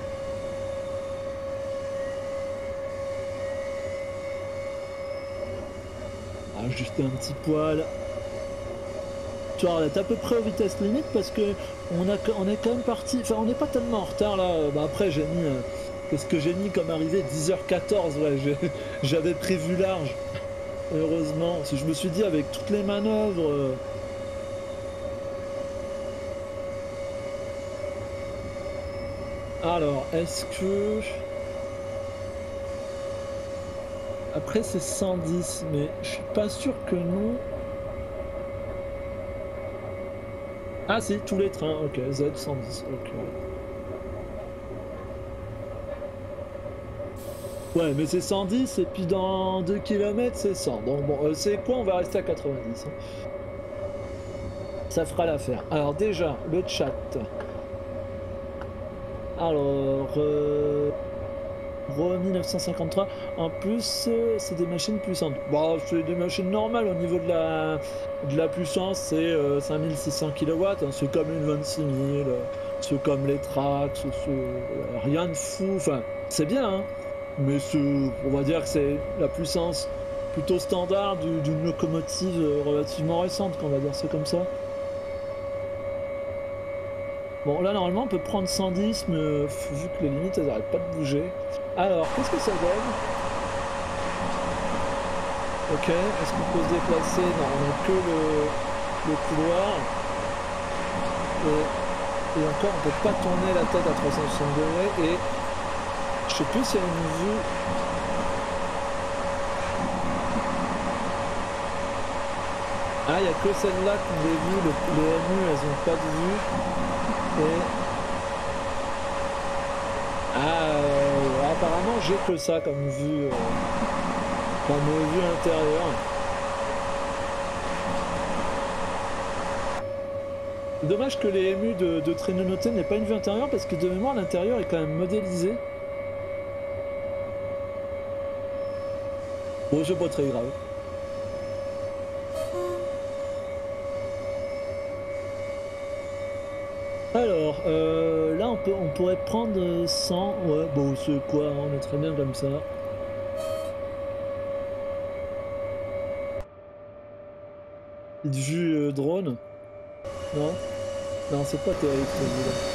Ah, juste un petit poil. Tu vois, on est à peu près aux vitesses limites parce que on, a, on est quand même parti. Enfin, on n'est pas tellement en retard là. Bah, après, j'ai mis. Euh, Qu'est-ce que j'ai mis comme arrivée? dix heures quatorze, ouais, j'avais prévu large. Heureusement, si je me suis dit avec toutes les manœuvres. Euh, Alors, est-ce que... Après, c'est cent dix, mais je suis pas sûr que nous... Ah si, tous les trains, ok, Z cent dix, ok. Ouais, mais c'est cent dix, et puis dans deux kilomètres, c'est cent. Donc bon, euh, c'est quoi? On va rester à quatre-vingt-dix. Hein. Ça fera l'affaire. Alors déjà, le chat. Alors... Euh... mille neuf cent cinquante-trois. En plus, euh, c'est des machines puissantes. Bon, c'est des machines normales au niveau de la, de la puissance, c'est euh, cinq mille six cents kilowatts. Hein, c'est comme une vingt-six mille, euh, c'est comme les Trax, euh, rien de fou. Enfin, c'est bien, hein, mais on va dire que c'est la puissance plutôt standard d'une locomotive relativement récente, qu'on va dire c'est comme ça. Bon, là, normalement, on peut prendre cent dix, mais euh, vu que les limites, elles n'arrêtent pas de bouger. Alors, qu'est-ce que ça donne? Ok, est-ce qu'on peut se déplacer? Non, on n'a que le, le couloir. Et, et encore, on peut pas tourner la tête à trois cent soixante degrés. Et je sais plus s'il y a une vue. Ah, il n'y a que celle-là qu'on a vu. Le, les M U, elles n'ont pas de vue. Et... Ah, euh, apparemment j'ai que ça comme vue, euh, comme vue intérieure. Dommage que les M U de, de Trénonoté n'aient pas une vue intérieure parce que de mémoire l'intérieur est quand même modélisé. Bon, c'est pas très grave. Alors, euh, là on, peut, on pourrait prendre cent, ouais, bon c'est quoi, hein, on est très bien comme ça. Petite vue euh, drone. Non? Non, c'est pas terrible celui-là.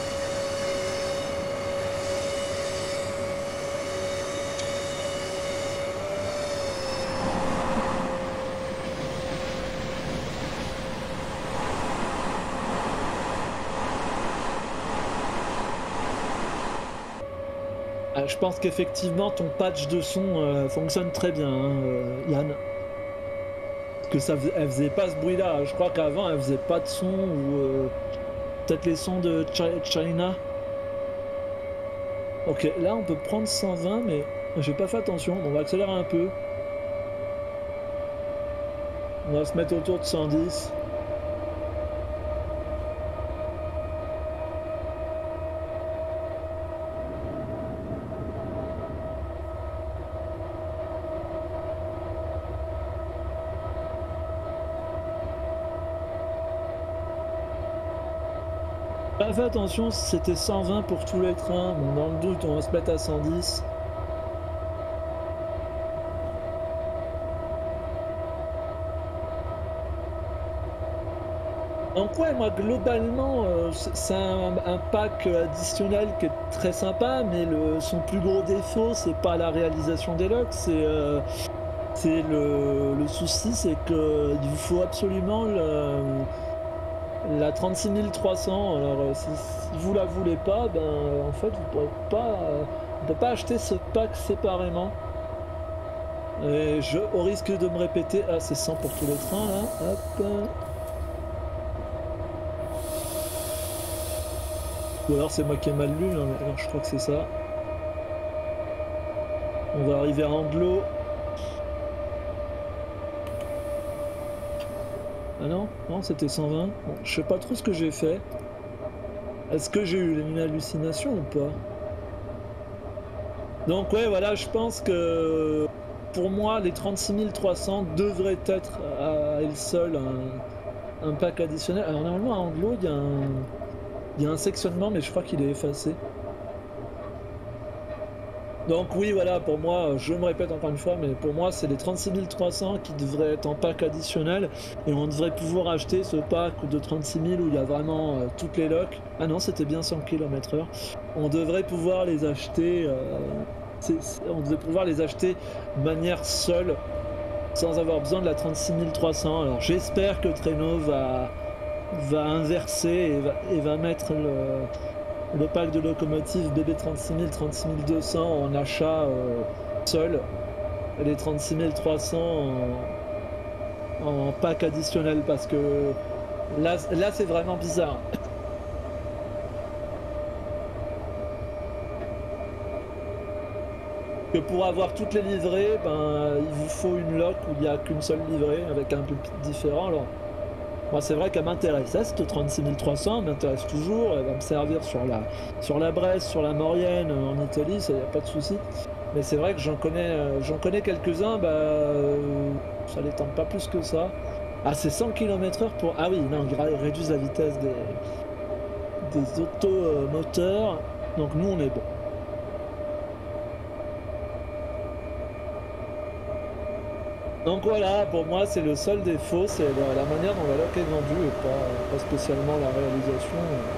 Ah, je pense qu'effectivement ton patch de son euh, fonctionne très bien, hein, euh, Yann. Parce que ça faisait, elle faisait pas ce bruit-là. Je crois qu'avant elle faisait pas de son ou euh, peut-être les sons de China. Ok, là on peut prendre cent vingt, mais j'ai pas fait attention. On va accélérer un peu. On va se mettre autour de cent dix. Pas fait attention, c'était cent vingt pour tous les trains. Bon, dans le doute, on va se mettre à cent dix. Donc ouais, moi globalement, euh, c'est un, un pack additionnel qui est très sympa, mais le, son plus gros défaut, c'est pas la réalisation des locks, c'est euh, c'est le, le souci, c'est que il vous faut absolument le, la trente-six mille trois cents. Alors si, si vous la voulez pas, ben en fait vous pourrez pas, euh, on peut pas acheter ce pack séparément. Et je, au risque de me répéter, ah c'est cent pour tous les trains là, hop. Ou alors c'est moi qui ai mal lu, hein, mais alors je crois que c'est ça. On va arriver à Anglo. Ah non, non c'était cent vingt. Bon, je sais pas trop ce que j'ai fait. Est-ce que j'ai eu une hallucination ou pas? Donc ouais, voilà, je pense que pour moi, les trente-six mille trois cents devraient être à elles seules un, un pack additionnel. Alors normalement à Anglo, il y a un, il y a un sectionnement, mais je crois qu'il est effacé. Donc oui, voilà, pour moi, je me répète encore une fois, mais pour moi, c'est les trente-six mille trois cents qui devraient être en pack additionnel, et on devrait pouvoir acheter ce pack de trente-six mille où il y a vraiment euh, toutes les locks. Ah non, c'était bien cent kilomètres heure. On devrait pouvoir les acheter, euh, c'est, c'est, on devrait pouvoir les acheter de manière seule, sans avoir besoin de la trente-six mille trois cents. Alors j'espère que Traîneau va, va inverser et va, et va mettre le... le pack de locomotive B B trente-six mille, trente-six mille deux cents en achat euh, seul, et les trente-six mille trois cents en, en pack additionnel, parce que là, là c'est vraiment bizarre. Que pour avoir toutes les livrées, ben, il vous faut une loc où il n'y a qu'une seule livrée avec un peu différent. Alors, moi, c'est vrai qu'elle m'intéressait, cette trente-six mille trois cents, elle m'intéresse toujours, elle va me servir sur la, sur la Bresse, sur la Maurienne, en Italie, ça y a pas de souci. Mais c'est vrai que j'en connais, euh, j'en connais quelques-uns, bah, euh, ça les tente pas plus que ça. Ah, c'est cent kilomètres heure pour... Ah oui, non, ils réduisent la vitesse des, des automoteurs, donc nous, on est bon. Donc voilà, pour moi c'est le seul défaut, c'est la, la manière dont la loc est vendue et pas, pas spécialement la réalisation.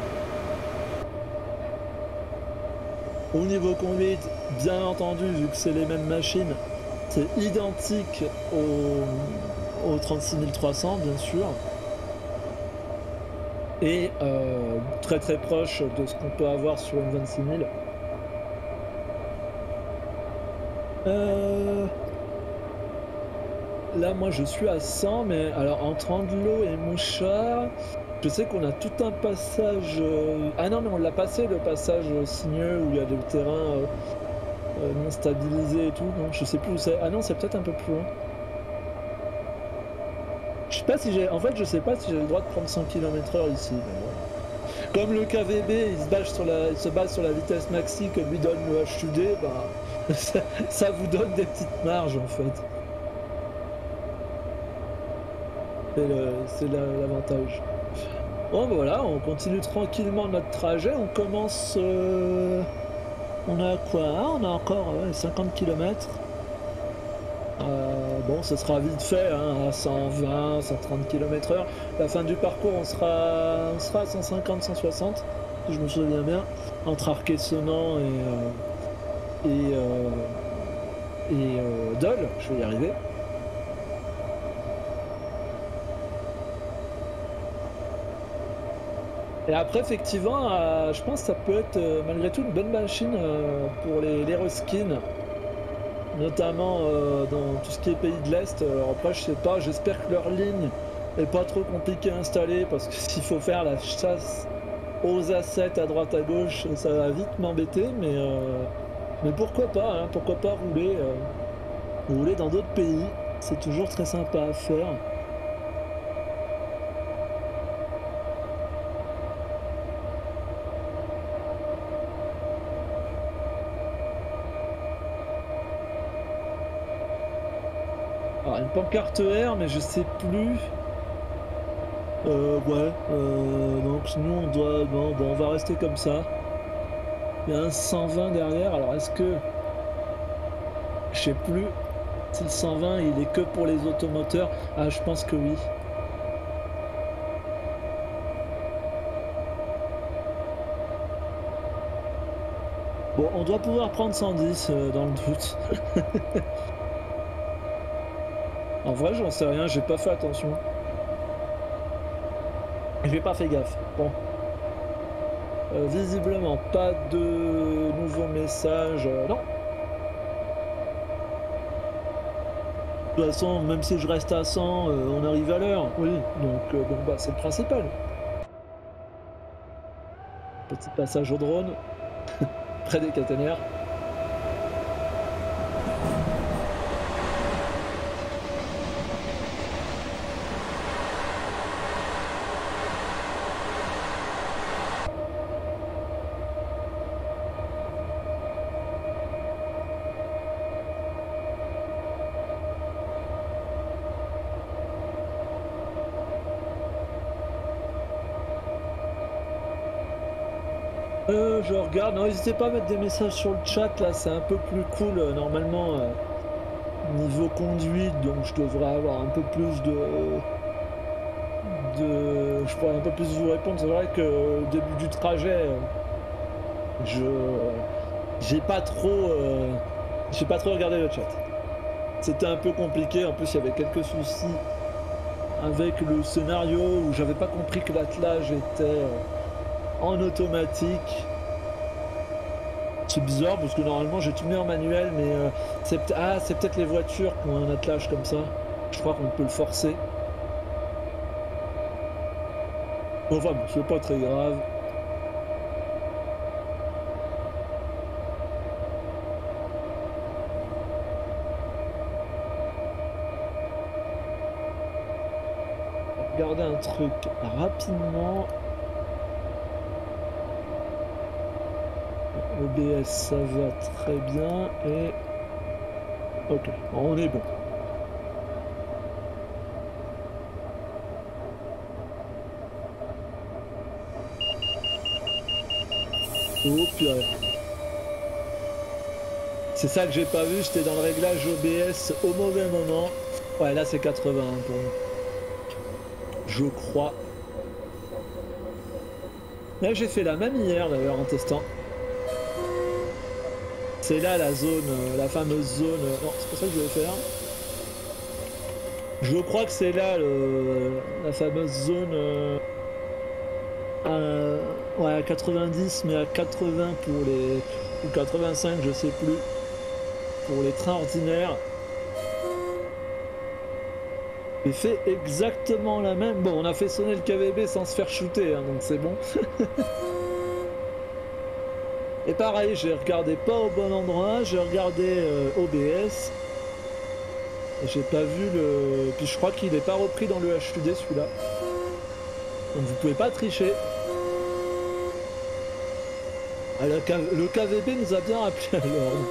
Au niveau conduite, bien entendu, vu que c'est les mêmes machines, c'est identique au, au trente-six mille trois cents bien sûr. Et euh, très très proche de ce qu'on peut avoir sur une vingt-six mille. Euh... Là, moi, je suis à cent, mais alors entre Anglo et Mouchard, je sais qu'on a tout un passage... Euh... Ah non, mais on l'a passé, le passage sinueux où il y a des terrains euh, euh, non stabilisés et tout. Non, je sais plus où c'est. Ah non, c'est peut-être un peu plus loin. Je sais pas si j'ai... En fait, je sais pas si j'ai le droit de prendre cent kilomètres heure ici. Mais bon. Comme le K V B, il se base sur la, il se base sur la vitesse maxi que lui donne le H U D, bah, ça, ça vous donne des petites marges, en fait. C'est l'avantage. Bon ben voilà, on continue tranquillement notre trajet, on commence... Euh... On a quoi? On a encore ouais, cinquante kilomètres. Euh, bon, ce sera vite fait, hein, à cent vingt, cent trente kilomètres heure. La fin du parcours, on sera, on sera à cent cinquante, cent soixante, si je me souviens bien, entre Arquet-Senans et, euh, et, euh, et euh, Dole, je vais y arriver. Et après, effectivement, euh, je pense que ça peut être euh, malgré tout une bonne machine euh, pour les, les reskins, notamment euh, dans tout ce qui est pays de l'Est. Alors après, je sais pas, j'espère que leur ligne est pas trop compliquée à installer, parce que s'il faut faire la chasse aux assets à droite à gauche, ça va vite m'embêter, mais, euh, mais pourquoi pas, hein, pourquoi pas rouler, euh, rouler dans d'autres pays, c'est toujours très sympa à faire. Alors une pancarte R, mais je sais plus. Euh, ouais, euh, donc nous on doit, bon, bon, on va rester comme ça. Il y a un cent vingt derrière, alors est-ce que, je sais plus si le cent vingt il est que pour les automoteurs. Ah, je pense que oui. Bon, on doit pouvoir prendre cent dix euh, dans le doute. En vrai, j'en sais rien, j'ai pas fait attention. J'ai pas fait gaffe. Bon. Euh, visiblement, pas de nouveaux messages. Euh, non. De toute façon, même si je reste à cent, euh, on arrive à l'heure. Oui, donc euh, bon, bah, c'est le principal. Petit passage au drone, près des caténaires. Euh, je regarde, non, n'hésitez pas à mettre des messages sur le chat, là, c'est un peu plus cool, euh, normalement, euh, niveau conduite, donc je devrais avoir un peu plus de... de... je pourrais un peu plus vous répondre. C'est vrai que au début du trajet, euh, je... j'ai pas trop... Euh, j'ai pas trop regardé le chat. C'était un peu compliqué, en plus il y avait quelques soucis avec le scénario où j'avais pas compris que l'attelage était euh, en automatique. C'est bizarre parce que normalement j'ai tout mis en manuel, mais euh, c'est ah, c'est peut-être les voitures qui ont un attelage comme ça. Je crois qu'on peut le forcer. Enfin bon, c'est pas très grave. Regarder un truc rapidement. O B S ça va très bien et... Ok, on est bon. Oh purée. C'est ça que j'ai pas vu, j'étais dans le réglage O B S au mauvais moment. Ouais, là c'est quatre-vingts pour nous. Je crois. Là j'ai fait la même hier d'ailleurs en testant. C'est là la zone, euh, la fameuse zone... Non, c'est pas ça que je vais faire. Je crois que c'est là le, la fameuse zone... Euh, à, ouais, à quatre-vingt-dix, mais à quatre-vingts pour les... ou quatre-vingt-cinq, je sais plus. Pour les trains ordinaires. J'ai fait exactement la même. Bon, on a fait sonner le K V B sans se faire shooter, hein, donc c'est bon. Et pareil, j'ai regardé pas au bon endroit, j'ai regardé euh, O B S. J'ai pas vu le... Puis je crois qu'il est pas repris dans le H U D celui-là. Donc vous pouvez pas tricher. Ah, le, K... le K V B nous a bien rappelé à l'ordre.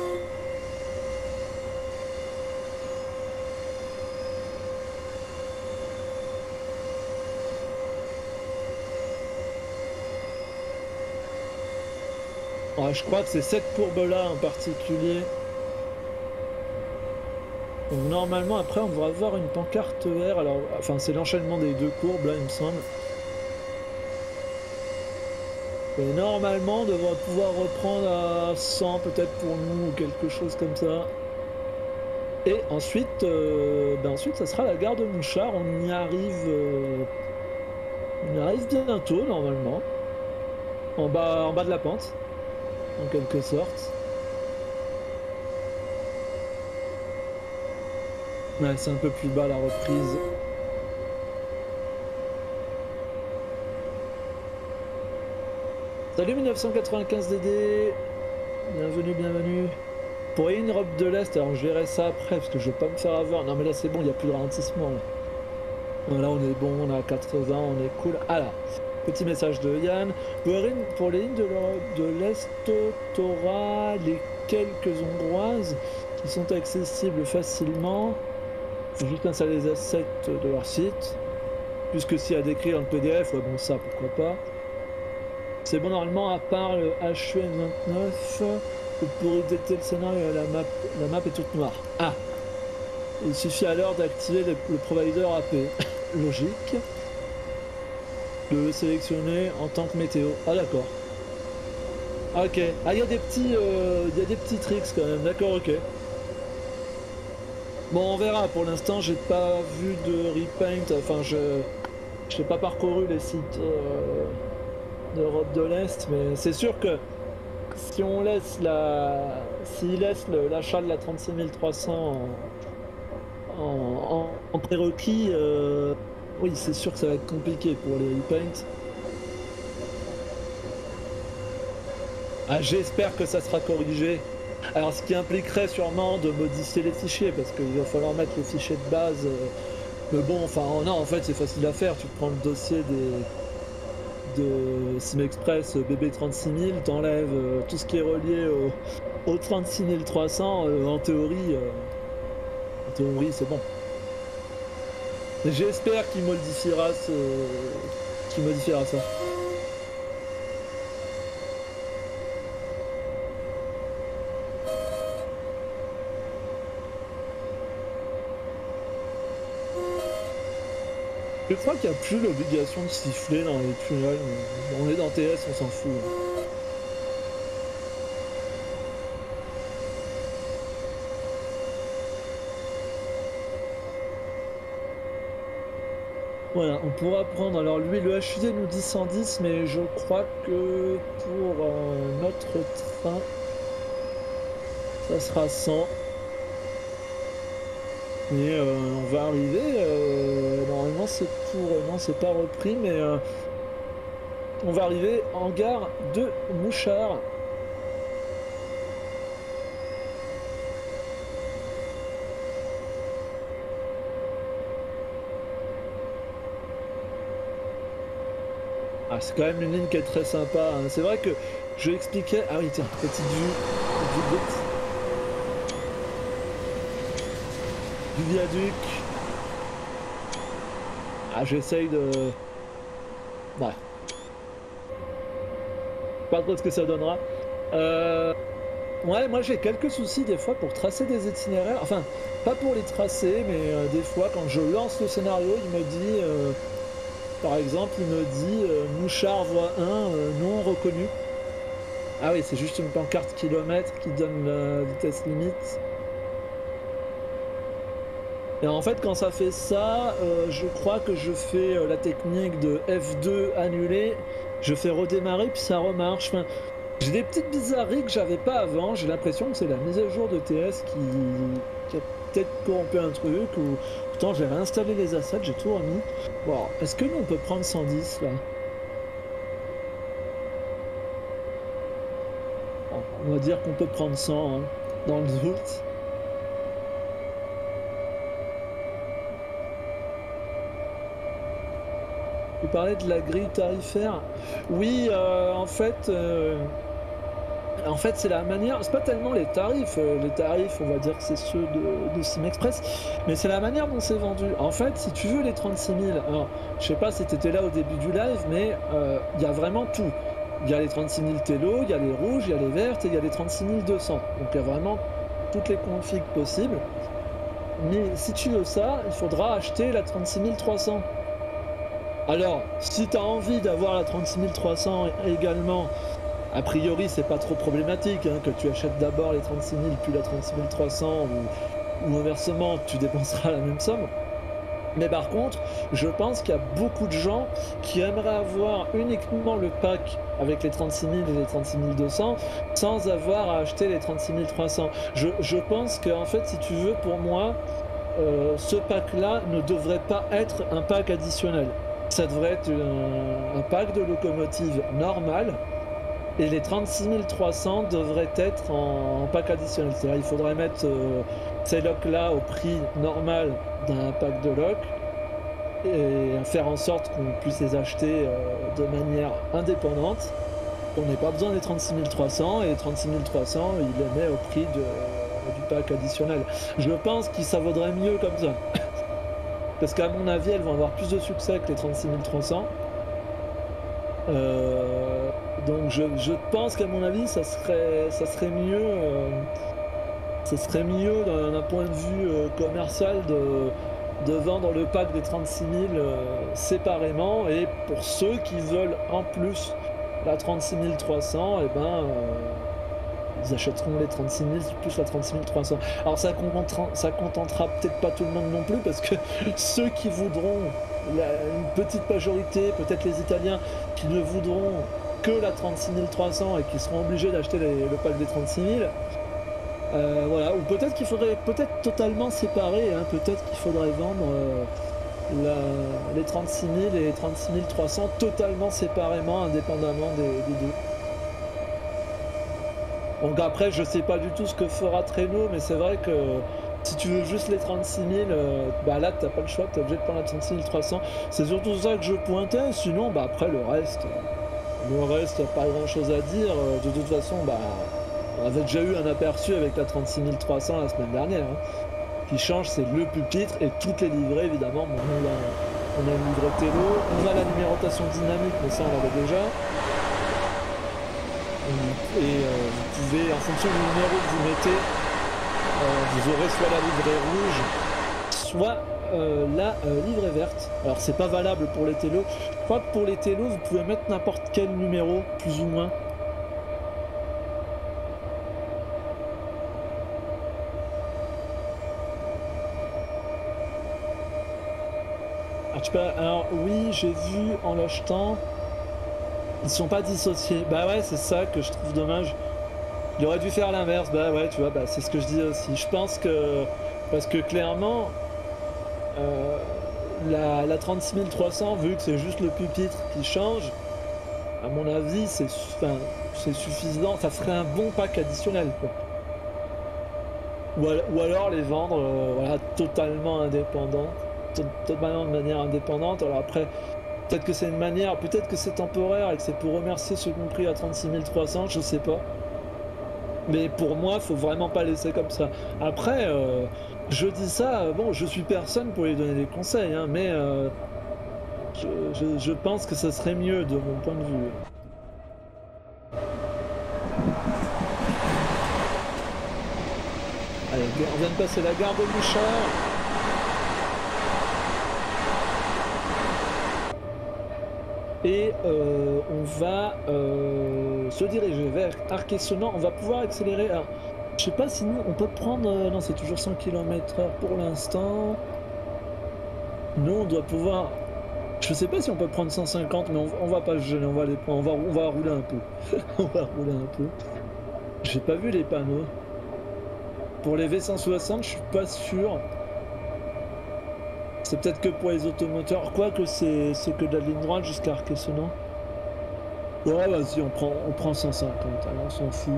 Ouais, je crois que c'est cette courbe-là en particulier. Donc normalement après on devrait avoir une pancarte R, alors enfin c'est l'enchaînement des deux courbes là il me semble. Et normalement on devrait pouvoir reprendre à cent peut-être pour nous ou quelque chose comme ça. Et ensuite, euh, ben ensuite ça sera la gare de Mouchard, on y arrive, euh, on y arrive bientôt normalement. En bas, en bas de la pente, en quelque sorte. Ouais, c'est un peu plus bas la reprise. Salut mille neuf cent quatre-vingt-quinze D D. Bienvenue, bienvenue. Pour une robe de l'Est, alors je verrai ça après parce que je vais pas me faire avoir. Non mais là c'est bon, il n'y a plus de ralentissement. Là. là on est bon, on est à quatre-vingts, on est cool. Alors, petit message de Yann. Pour, pour les lignes de l'Europe de l'Est, t'auras les quelques hongroises qui sont accessibles facilement. Il faut juste installer les assets de leur site. Puisque s'il y a décrit dans le P D F, ouais bon ça pourquoi pas. C'est bon normalement à part le H U M vingt-neuf, pour éditer le scénario, la map, la map est toute noire. Ah, il suffit alors d'activer le, le provider A P. Logique. De le sélectionner en tant que météo. Ah d'accord. Ok. Ah il y a des petits, euh, il y a des petits tricks quand même. D'accord, ok. Bon on verra. Pour l'instant j'ai pas vu de repaint. Enfin je, je n'ai pas parcouru les sites. Euh... d'Europe de l'Est, mais c'est sûr que si on laisse la, s'il laisse l'achat de la trente-six mille trois cents en, en, en, en prérequis, euh, oui, c'est sûr que ça va être compliqué pour les repaints. Ah, j'espère que ça sera corrigé. Alors, ce qui impliquerait sûrement de modifier les fichiers, parce qu'il va falloir mettre les fichiers de base. Euh, mais bon, enfin, non, en fait, c'est facile à faire. Tu prends le dossier des de SimExpress B B trente-six mille, t'enlèves euh, tout ce qui est relié au, au trente-six mille trois cents, euh, en théorie, euh, en théorie c'est bon. J'espère qu'il modifiera ce, qu'il modifiera ça. Je crois qu'il n'y a plus l'obligation de siffler dans les tunnels. On est dans T S, on s'en fout. Voilà, on pourra prendre. Alors lui, le H U D nous dit cent dix, mais je crois que pour euh, notre train, ça sera cent. Et euh, on va arriver, euh, normalement c'est pour, euh, non c'est pas repris, mais euh, on va arriver en gare de Mouchard. Ah, c'est quand même une ligne qui est très sympa, hein. C'est vrai que je expliquais, ah oui tiens, petite vue, petite vue du viaduc. Ah, j'essaye de... Ouais. Pas trop ce que ça donnera. Euh... Ouais, moi j'ai quelques soucis des fois pour tracer des itinéraires. Enfin, pas pour les tracer, mais euh, des fois quand je lance le scénario, il me dit... Euh... Par exemple, il me dit euh, Mouchard voie un, euh, non reconnu. Ah oui, c'est juste une pancarte kilomètre qui donne la vitesse limite. Et en fait, quand ça fait ça, euh, je crois que je fais euh, la technique de F deux annuler, je fais redémarrer, puis ça remarche. Enfin, j'ai des petites bizarreries que j'avais pas avant. J'ai l'impression que c'est la mise à jour de T S qui, qui a peut-être corrompu un truc. Ou pourtant, j'ai réinstallé les assets, j'ai tout remis. Bon, est-ce que nous on peut prendre cent dix là? Bon, on va dire qu'on peut prendre cent, hein, dans le doute. Vous parlez de la grille tarifaire? Oui, euh, en fait, euh, en fait, c'est la manière. C'est pas tellement les tarifs. Euh, les tarifs, on va dire que c'est ceux de, de SimExpress, mais c'est la manière dont c'est vendu. En fait, si tu veux les trente-six mille, alors, je sais pas si tu étais là au début du live, mais il euh, y a vraiment tout. Il y a les trente-six mille Tello, il y a les rouges, il y a les vertes et il y a les trente-six mille deux cents. Donc il y a vraiment toutes les configs possibles. mais si tu veux ça, il faudra acheter la trente-six mille trois cents. Alors, si tu as envie d'avoir la trente-six mille trois cents également, a priori c'est pas trop problématique, hein, que tu achètes d'abord les trente-six mille puis la trente-six mille trois cents, ou, ou inversement, tu dépenseras la même somme. Mais par contre, je pense qu'il y a beaucoup de gens qui aimeraient avoir uniquement le pack avec les trente-six mille et les trente-six mille deux cents sans avoir à acheter les trente-six mille trois cents. Je, je pense que, en fait, si tu veux, pour moi, euh, ce pack-là ne devrait pas être un pack additionnel. Ça devrait être un, un pack de locomotive normal, et les trente-six mille trois cents devraient être en, en pack additionnel. C'est-à-dire il faudrait mettre euh, ces locs-là au prix normal d'un pack de loc et faire en sorte qu'on puisse les acheter euh, de manière indépendante. On n'ait pas besoin des trente-six mille trois cents, et les trente-six mille trois cents, il les met au prix de, du pack additionnel. Je pense que ça vaudrait mieux comme ça. Parce qu'à mon avis, elles vont avoir plus de succès que les trente-six mille trois cents. Euh, donc je, je pense qu'à mon avis, ça serait, ça serait mieux, euh, ça serait mieux d'un point de vue euh, commercial de, de vendre le pack des trente-six mille euh, séparément, et pour ceux qui veulent en plus la trente-six mille trois cents, et ben euh, ils achèteront les trente-six mille plus la trente-six mille trois cents. Alors ça contentera, ça contentera peut-être pas tout le monde non plus, parce que ceux qui voudront, la, une petite majorité, peut-être les Italiens, qui ne voudront que la trente-six mille trois cents et qui seront obligés d'acheter le pack des trente-six mille, euh, voilà. Ou peut-être qu'il faudrait peut-être totalement séparer, hein, peut-être qu'il faudrait vendre euh, la, les trente-six mille et les trente-six mille trois cents totalement séparément, indépendamment des, des deux. Donc après, je sais pas du tout ce que fera Traîneau, mais c'est vrai que si tu veux juste les trente-six mille, euh, bah là t'as pas le choix, t'es obligé de prendre la trente-six mille trois cents. C'est surtout ça que je pointais, sinon bah après le reste, le reste, pas grand chose à dire. De toute façon, bah on avait déjà eu un aperçu avec la trente-six mille trois cents la semaine dernière. Hein. Ce qui change, c'est le pupitre et toutes les livrées évidemment. Bon, on, a, on a une livrée Tello, on a la numérotation dynamique, mais ça on l'avait déjà. Et euh, vous pouvez, en fonction du numéro que vous mettez, euh, vous aurez soit la livrée rouge, soit euh, la euh, livrée verte. Alors c'est pas valable pour les télos. Je crois que pour les télos, vous pouvez mettre n'importe quel numéro, plus ou moins. Alors, tu peux... Alors oui, j'ai vu en l'achetant. Ils sont pas dissociés. Bah ouais, c'est ça que je trouve dommage. Il aurait dû faire l'inverse. Bah ouais, tu vois, bah c'est ce que je dis aussi. Je pense que... Parce que clairement, euh, la, la trente-six mille trois cents, vu que c'est juste le pupitre qui change, à mon avis, c'est enfin, c'est suffisant. Ça ferait un bon pack additionnel, quoi. Ou, al ou alors les vendre euh, voilà, totalement indépendants. Totalement de manière indépendante. Alors après... Peut-être que c'est une manière, peut-être que c'est temporaire et que c'est pour remercier ceux qui ont pris à trente-six mille trois cents, je sais pas. Mais pour moi, faut vraiment pas laisser comme ça. Après, euh, je dis ça, bon, je suis personne pour lui donner des conseils, hein, mais euh, je, je, je pense que ça serait mieux de mon point de vue. Allez, on vient de passer la gare de Bouchard. Et euh, on va euh, se diriger vers Arquesonant. On va pouvoir accélérer. Alors, je sais pas si nous on peut prendre. Euh, non, c'est toujours cent kilomètres heure pour l'instant. Nous, on doit pouvoir. Je sais pas si on peut prendre cent cinquante, mais on, on va pas se gêner. On va les prendre. On va, on va rouler un peu. On va rouler un peu. J'ai pas vu les panneaux. Pour les V cent soixante, je suis pas sûr. C'est peut-être que pour les automoteurs, quoique c'est que de la ligne droite jusqu'à Arquesonant. Ouais, vas-y, on prend, on prend cent cinquante, alors on s'en fout.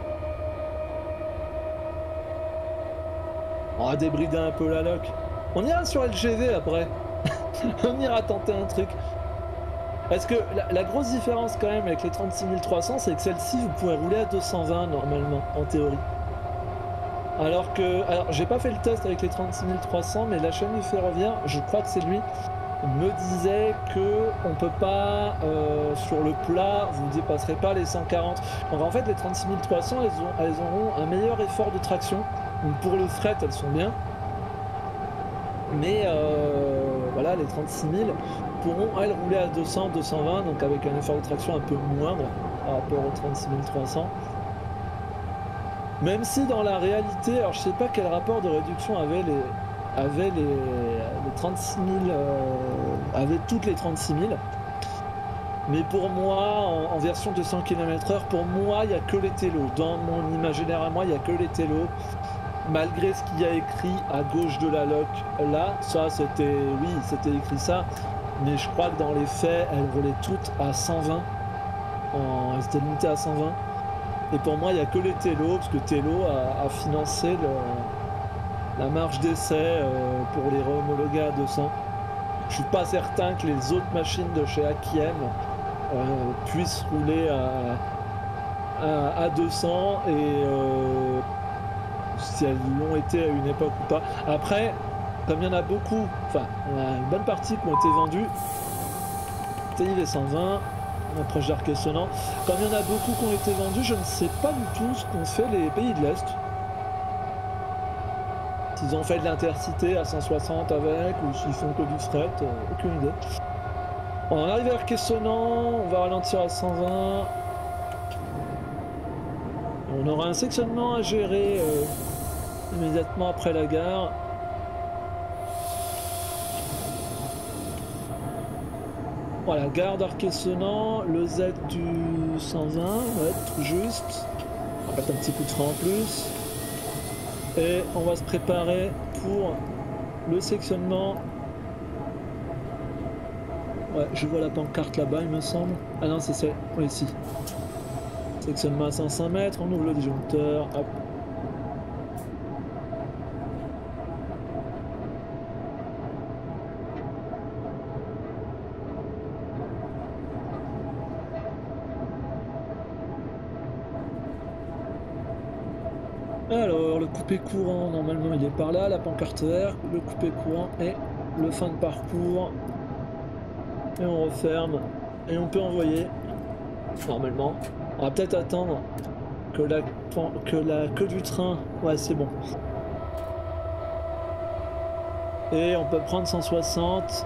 On va débrider un peu la loc. On ira sur L G V après. On ira tenter un truc. Parce que la, la grosse différence quand même avec les trente-six mille trois cents, c'est que celle-ci, vous pouvez rouler à deux cent vingt normalement, en théorie. Alors que, alors j'ai pas fait le test avec les trente-six mille trois cents, mais la chaîne du ferroviaire, je crois que c'est lui, me disait que on peut pas, euh, sur le plat, vous ne dépasserez pas les cent quarante. Donc en fait, les trente-six mille trois cents, elles, ont, elles auront un meilleur effort de traction. Donc pour le fret, elles sont bien. Mais euh, voilà, les trente-six mille pourront, elles, rouler à deux cents, deux cent vingt, donc avec un effort de traction un peu moindre par rapport aux trente-six mille trois cents. Même si dans la réalité, alors je sais pas quel rapport de réduction avaient les, avaient les, les trente-six mille, euh, avaient toutes les trente-six mille. Mais pour moi, en, en version deux cents kilomètres heure, pour moi, il n'y a que les télos. Dans mon imaginaire à moi, il n'y a que les télos. Malgré ce qu'il y a écrit à gauche de la loc, là, ça c'était, oui, c'était écrit ça. Mais je crois que dans les faits, elles roulaient toutes à cent vingt. En, elles étaient limitées à cent vingt. Et pour moi, il n'y a que les télos, parce que Télo a, a financé le, la marge d'essai euh, pour les homologuer à deux cents. Je suis pas certain que les autres machines de chez Akiem euh, puissent rouler à, à, à deux cents et euh, si elles l'ont été à une époque ou pas. Après, comme il y en a beaucoup, enfin, on a une bonne partie qui ont été vendues, T I V cent vingt, on approche d'Arc Sonnant, comme il y en a beaucoup qui ont été vendus, je ne sais pas du tout ce qu'ont fait les pays de l'Est. S'ils ont fait de l'intercité à cent soixante avec, ou s'ils font que du fret, euh, aucune idée. On arrive à Arc Sonnant, on va ralentir à cent vingt. On aura un sectionnement à gérer euh, immédiatement après la gare. Voilà, gare d'Arc Sonnant, le Z du cent vingt, ouais, tout juste. On va mettre un petit coup de frein en plus. Et on va se préparer pour le sectionnement. Ouais, je vois la pancarte là-bas, il me semble. Ah non, c'est ça, oui, ici. Sectionnement à cinq cents mètres, on ouvre le disjoncteur, hop. Alors, le coupé courant, normalement il est par là, la pancarte verte, le coupé courant et le fin de parcours. Et on referme, et on peut envoyer, normalement. On va peut-être attendre que la, que la queue du train, ouais c'est bon. Et on peut prendre cent soixante.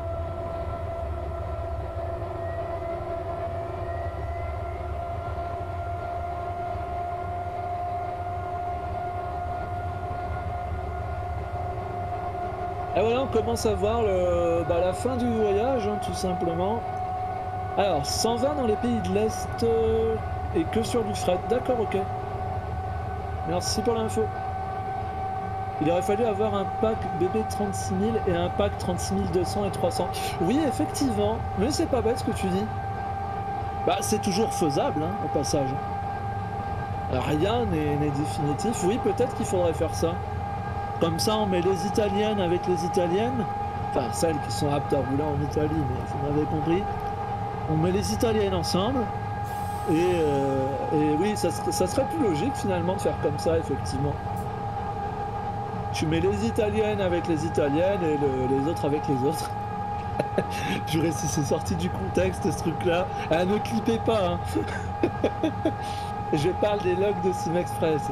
Et voilà, on commence à voir le, bah, la fin du voyage, hein, tout simplement. Alors, cent vingt dans les pays de l'Est euh, et que sur du fret. D'accord, ok. Merci pour l'info. Il aurait fallu avoir un pack B B trente-six mille et un pack trente-six mille deux cents et trois cents. Oui, effectivement, mais c'est pas bête ce que tu dis. Bah, c'est toujours faisable, hein, au passage. Alors, rien n'est définitif. Oui, peut-être qu'il faudrait faire ça. Comme ça, on met les Italiennes avec les Italiennes. Enfin, celles qui sont aptes à rouler en Italie, mais vous m'avez compris. On met les Italiennes ensemble. Et, euh, et oui, ça, ça serait plus logique finalement de faire comme ça, effectivement. Tu mets les Italiennes avec les Italiennes et le, les autres avec les autres. Juré, si c'est sorti du contexte ce truc-là. Ah, ne clippez pas, hein. Je parle des logs de Sim Express.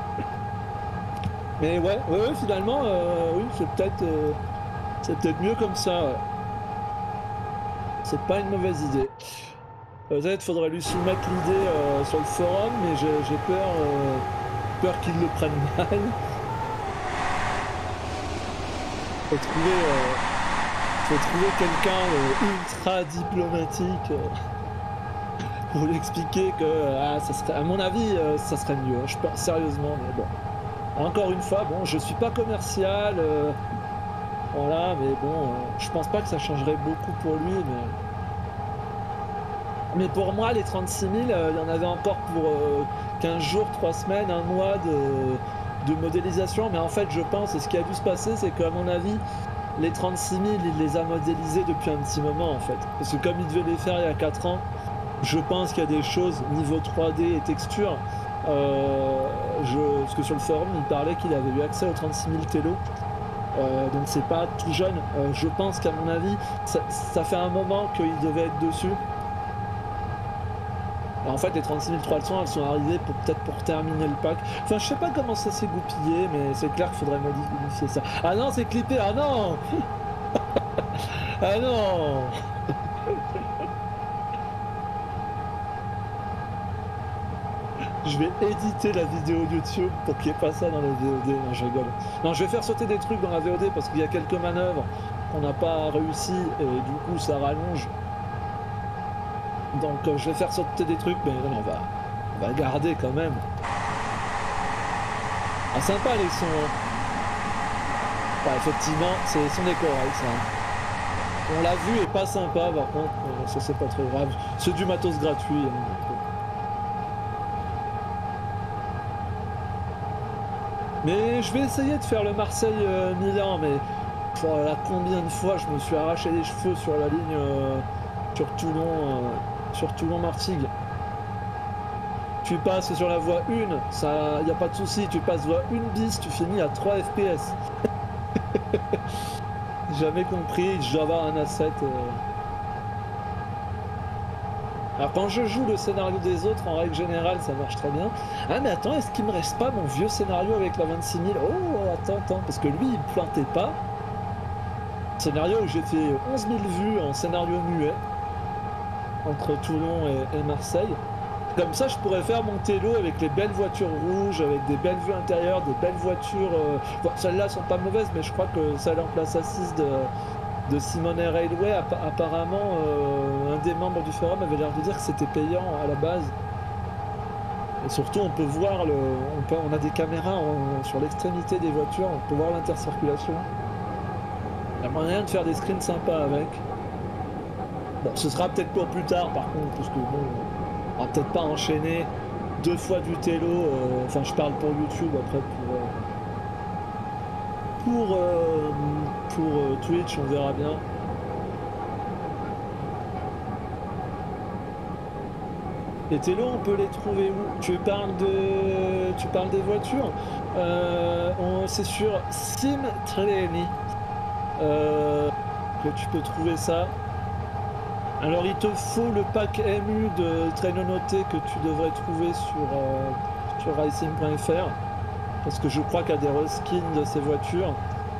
Mais ouais, ouais, ouais finalement, euh, oui, c'est peut-être euh, c'est peut-être mieux comme ça. Ouais. C'est pas une mauvaise idée. Peut-être faudrait lui soumettre l'idée euh, sur le forum, mais j'ai peur, euh, peur qu'il le prenne mal. Faut trouver, euh, faut trouver quelqu'un euh, ultra diplomatique euh, pour lui expliquer que, ah, ça serait, à mon avis, euh, ça serait mieux. Hein, je pense sérieusement, mais bon. Encore une fois, bon, je suis pas commercial, euh, voilà, mais bon, euh, je pense pas que ça changerait beaucoup pour lui, mais... Mais pour moi, les trente-six mille, euh, il y en avait encore pour euh, quinze jours, trois semaines, un mois de, de modélisation, mais en fait, je pense, et ce qui a dû se passer, c'est qu'à mon avis, les trente-six mille, il les a modélisés depuis un petit moment, en fait. Parce que comme il devait les faire il y a quatre ans, je pense qu'il y a des choses, niveau trois D et texture, Euh, je, parce que sur le forum il parlait qu'il avait eu accès aux trente-six mille télos, euh, donc c'est pas tout jeune. Euh, je pense qu'à mon avis ça, ça fait un moment qu'il devait être dessus. En fait, les trente-six mille trois cents, elles sont arrivées pour peut-être pour terminer le pack. Enfin, je sais pas comment ça s'est goupillé, mais c'est clair qu'il faudrait modifier ça. Ah non, c'est clippé, ah non. Ah non. Je vais éditer la vidéo YouTube pour qu'il n'y ait pas ça dans la V O D. Non, je rigole. Non, je vais faire sauter des trucs dans la V O D parce qu'il y a quelques manœuvres qu'on n'a pas réussi et du coup ça rallonge. Donc euh, je vais faire sauter des trucs, mais non, on va, on va garder quand même. Ah, sympa les sons. Hein. Bah, effectivement, c'est son décor, ça. On l'a vu et pas sympa, par contre, euh, ça c'est pas très grave. C'est du matos gratuit. Hein, donc, euh. Mais je vais essayer de faire le Marseille-Milan, euh, mais pour là, combien de fois je me suis arraché les cheveux sur la ligne euh, sur Toulon, euh, sur Toulon-Martigues. Tu passes sur la voie un, ça, y a pas de souci, tu passes voie un bis, tu finis à trois F P S. Jamais compris, je dois avoir un asset. Euh... Alors quand je joue le scénario des autres, en règle générale, ça marche très bien. Ah mais attends, est-ce qu'il me reste pas mon vieux scénario avec la vingt-six mille? Oh, attends, attends, parce que lui, il me plantait pas. Scénario où j'ai fait onze mille vues en scénario muet, entre Toulon et, et Marseille. Comme ça, je pourrais faire mon télo avec les belles voitures rouges, avec des belles vues intérieures, des belles voitures... Euh... Bon, celles-là sont pas mauvaises, mais je crois que celle en place assise de... de Simone Railway, apparemment, euh, un des membres du forum avait l'air de dire que c'était payant à la base. Et surtout, on peut voir, le, on, peut, on a des caméras en, sur l'extrémité des voitures, on peut voir l'intercirculation. Il y a moyen de faire des screens sympas avec. Bon, ce sera peut-être pour plus tard, par contre, parce que bon, on va peut-être pas enchaîner deux fois du télo. Euh, enfin, je parle pour YouTube, après pour... Euh, Pour, euh, pour euh, Twitch, on verra bien. Les télos, on peut les trouver où? Tu parles de, tu parles des voitures. Euh, c'est sur SimTrainy euh, que tu peux trouver ça. Alors il te faut le pack M U de Trainonoté que tu devrais trouver sur euh, sur racing point F R. Parce que je crois qu'il y a des reskins de ces voitures.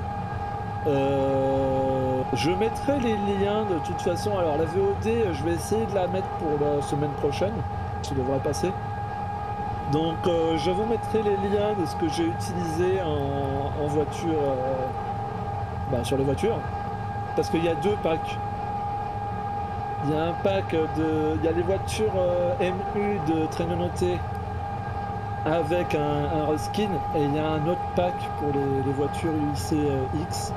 Euh, je mettrai les liens de toute façon. Alors la V O D, je vais essayer de la mettre pour la semaine prochaine. Ça devrait passer. Donc euh, je vous mettrai les liens de ce que j'ai utilisé en, en voiture, euh, bah, sur les voitures. Parce qu'il y a deux packs. Il y a un pack de... Il y a les voitures euh, M U de Trainonoté avec un, un reskin, et il y a un autre pack pour les, les voitures U C X.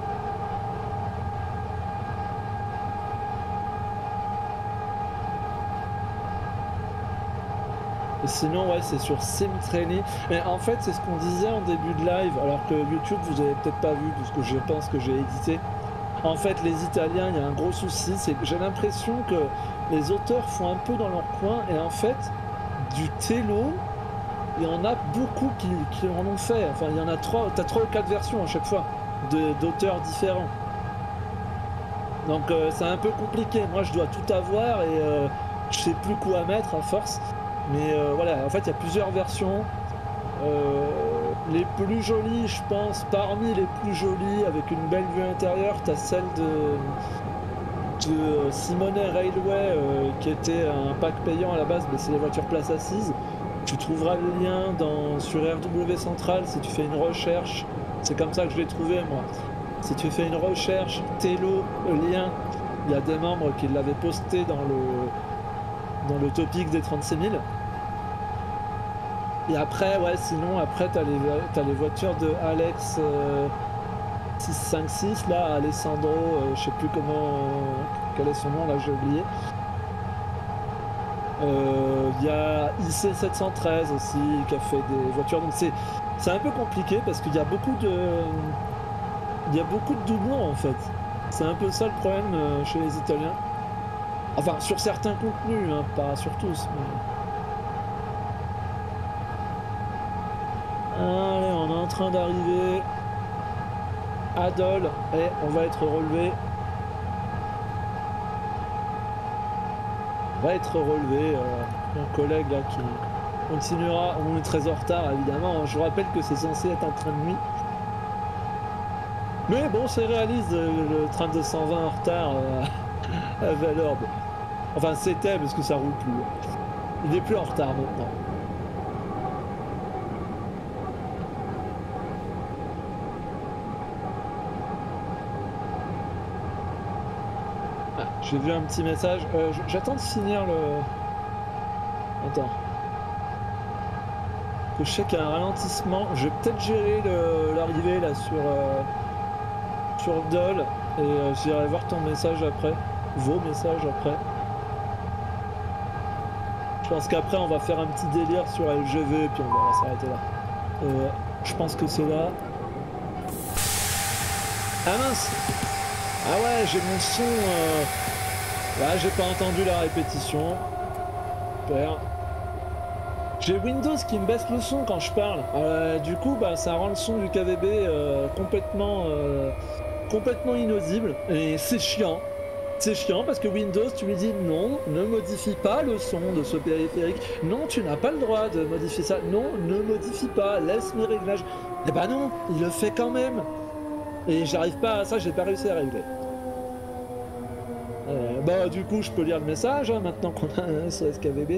Et sinon, ouais, c'est sur SimTrainy. Mais en fait, c'est ce qu'on disait en début de live, alors que YouTube, vous avez peut-être pas vu, parce que je pense que j'ai édité. En fait, les Italiens, il y a un gros souci, c'est que j'ai l'impression que les auteurs font un peu dans leur coin, et en fait, du télo, il y en a beaucoup qui, qui en ont fait. Enfin, il y en a trois, t'as trois ou quatre versions à chaque fois, d'auteurs différents. Donc, euh, c'est un peu compliqué. Moi, je dois tout avoir, et euh, je sais plus quoi mettre à force. Mais euh, voilà, en fait, il y a plusieurs versions. Euh, les plus jolies, je pense, parmi les plus jolies, avec une belle vue intérieure, tu as celle de, de Simone Railway, euh, qui était un pack payant à la base, mais c'est les voitures place assise. Tu trouveras le lien dans, sur R W Central si tu fais une recherche. C'est comme ça que je l'ai trouvé, moi. Si tu fais une recherche, Télo, lien, il y a des membres qui l'avaient posté dans le, dans le topic des trente-six mille. Et après, ouais, sinon, après, t'as les, t'as les voitures de Alex euh, six cent cinquante-six, là, Alessandro, euh, je sais plus comment, euh, quel est son nom, là, j'ai oublié. Il euh, y a I C sept cent treize aussi, qui a fait des voitures, donc c'est un peu compliqué, parce qu'il y a beaucoup de... Il y a beaucoup de doublons, en fait. C'est un peu ça le problème euh, chez les Italiens. Enfin, sur certains contenus, hein, pas sur tous, mais... Allez, on est en train d'arriver à Dole et on va être relevé. On va être relevé. Euh... Mon collègue là qui continuera, on est très en retard évidemment, je vous rappelle que c'est censé être un train de nuit. Mais bon, c'est réaliste, le train de cent vingt en retard euh, à Valorbe. Enfin c'était parce que ça roule plus. Il est plus en retard maintenant. Ah, j'ai vu un petit message, euh, j'attends de finir le... Attends. Je sais qu'il y a un ralentissement. Je vais peut-être gérer l'arrivée là sur euh, sur Dole et euh, j'irai voir ton message après, vos messages après. Je pense qu'après on va faire un petit délire sur L G V et puis on va s'arrêter là. Euh, je pense que c'est là. Ah mince. Ah ouais, j'ai mon son. Euh... Là, j'ai pas entendu la répétition. Super. J'ai Windows qui me baisse le son quand je parle. Euh, du coup, bah, ça rend le son du K V B euh, complètement, euh, complètement inaudible. Et c'est chiant. C'est chiant parce que Windows, tu lui dis non, ne modifie pas le son de ce périphérique. Non, tu n'as pas le droit de modifier ça. Non, ne modifie pas, laisse mes réglages. Eh bah non, il le fait quand même. Et j'arrive pas à ça, j'ai pas réussi à régler. Euh, bah du coup, je peux lire le message hein, maintenant qu'on a un S O S K V B.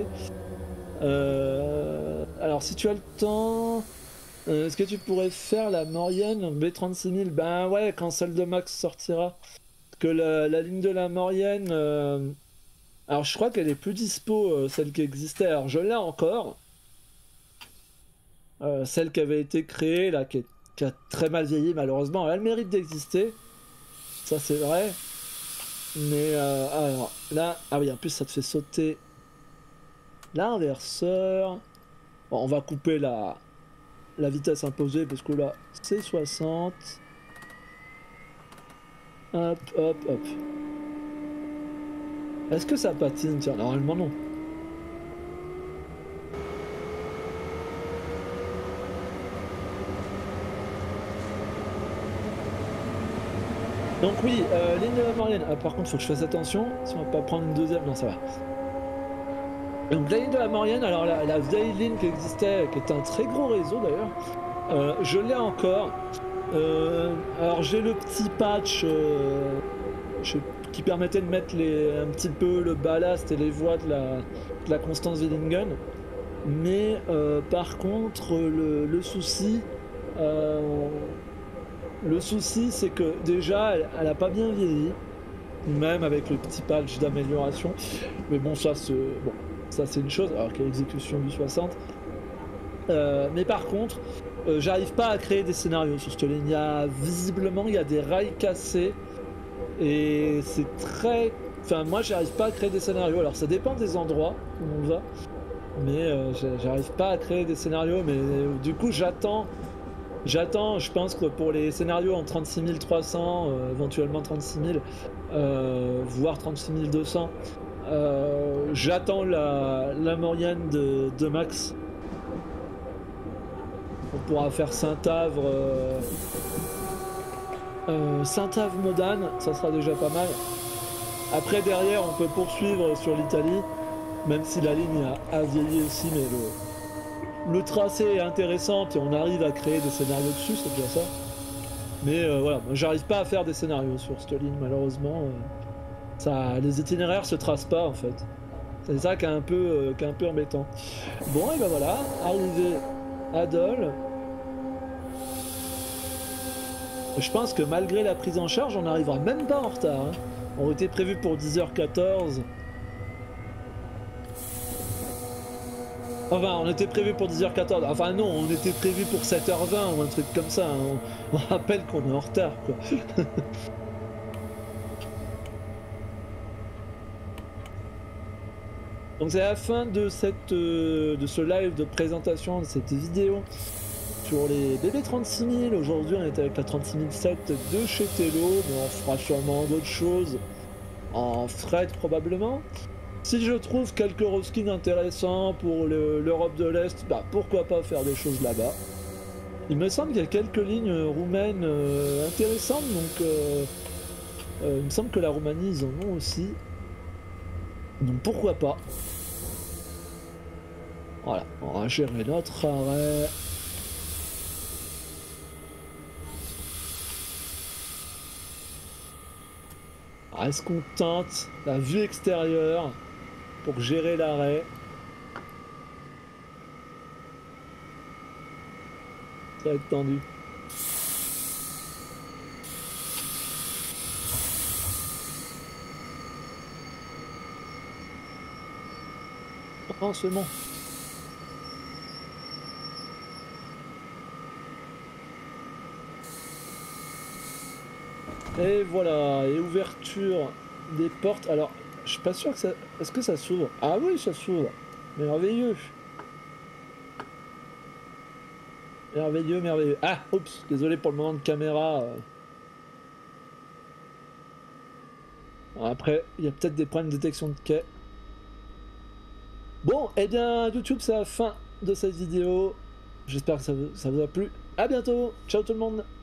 Euh, alors si tu as le temps, euh, est-ce que tu pourrais faire la Maurienne B trente-six mille? Ben ouais, quand celle de Max sortira. Parce que la, la ligne de la Maurienne, euh, alors je crois qu'elle est plus dispo, euh, celle qui existait. Alors je l'ai encore. Euh, celle qui avait été créée, là, qui, est, qui a très mal vieilli malheureusement. Elle a le mérite d'exister. Ça c'est vrai. Mais euh, alors là, ah oui, en plus ça te fait sauter l'inverseur. Bon, on va couper la, la vitesse imposée parce que là c'est soixante. Hop, hop, hop. Est-ce que ça patine? Tiens, normalement non. Donc oui, euh, ligne de la Maurienne. Ah, par contre, faut que je fasse attention. Si on va pas prendre une deuxième, non, ça va. Donc la ligne de la Maurienne, alors la, la vieille ligne qui existait, qui est un très gros réseau d'ailleurs, euh, je l'ai encore. Euh, alors j'ai le petit patch euh, je, qui permettait de mettre les, un petit peu le ballast et les voies de la, de la Constance Willingen. Mais euh, par contre, le, le souci, euh, le souci, c'est que déjà, elle, elle a pas bien vieilli, même avec le petit patch d'amélioration. Mais bon, ça c'est bon, ça c'est une chose. Alors qu'il y a l'exécution du soixante. Euh, mais par contre, euh, j'arrive pas à créer des scénarios sur cette ligne. Il y a, visiblement, il y a des rails cassés et c'est très. Enfin, moi, j'arrive pas à créer des scénarios. Alors, ça dépend des endroits où on va. Mais euh, j'arrive pas à créer des scénarios, mais euh, du coup j'attends, j'attends, je pense que pour les scénarios en trente-six mille trois cents, euh, éventuellement trente-six mille, euh, voire trente-six mille deux cents, euh, j'attends la, la Maurienne de, de Max. On pourra faire Saint-Avre, euh, euh, Saint-Avre-Modane, ça sera déjà pas mal. Après derrière on peut poursuivre sur l'Italie. Même si la ligne a, a vieilli aussi, mais le, le tracé est intéressant et on arrive à créer des scénarios dessus, c'est déjà ça. Mais euh, voilà, j'arrive pas à faire des scénarios sur cette ligne, malheureusement. Euh, ça, les itinéraires se tracent pas en fait. C'est ça qui est un peu, euh, qui est un peu embêtant. Bon, et ben voilà, arrivé à Dole. Je pense que malgré la prise en charge, on n'arrivera même pas en retard. Hein. On était prévu pour dix heures quatorze. Enfin, on était prévu pour dix heures quatorze. Enfin non, on était prévu pour sept heures vingt ou un truc comme ça. On, on rappelle qu'on est en retard, quoi. Donc c'est la fin de, cette, euh, de ce live de présentation, de cette vidéo sur les B B trente-six mille. Aujourd'hui, on est avec la trente-six mille sept de chez Tello, mais on fera sûrement d'autres choses en fret probablement. Si je trouve quelques reskins intéressants pour l'Europe de l'Est, bah pourquoi pas faire des choses là-bas. Il me semble qu'il y a quelques lignes roumaines euh, intéressantes, donc euh, euh, il me semble que la Roumanie ils en ont aussi. Donc pourquoi pas. Voilà, on va gérer notre arrêt. Alors, est-ce qu'on teinte la vue extérieure pour gérer l'arrêt? Ça va être tendu. Oh, c'est bon. Et voilà, et ouverture des portes. Alors, je suis pas sûr que ça... Est-ce que ça s'ouvre? Ah oui, ça s'ouvre. Merveilleux. Merveilleux, merveilleux. Ah, oups, désolé pour le moment de caméra. Après, il y a peut-être des problèmes de détection de quai. Bon, et eh bien, YouTube, c'est la fin de cette vidéo. J'espère que ça vous, ça vous a plu. À bientôt. Ciao tout le monde.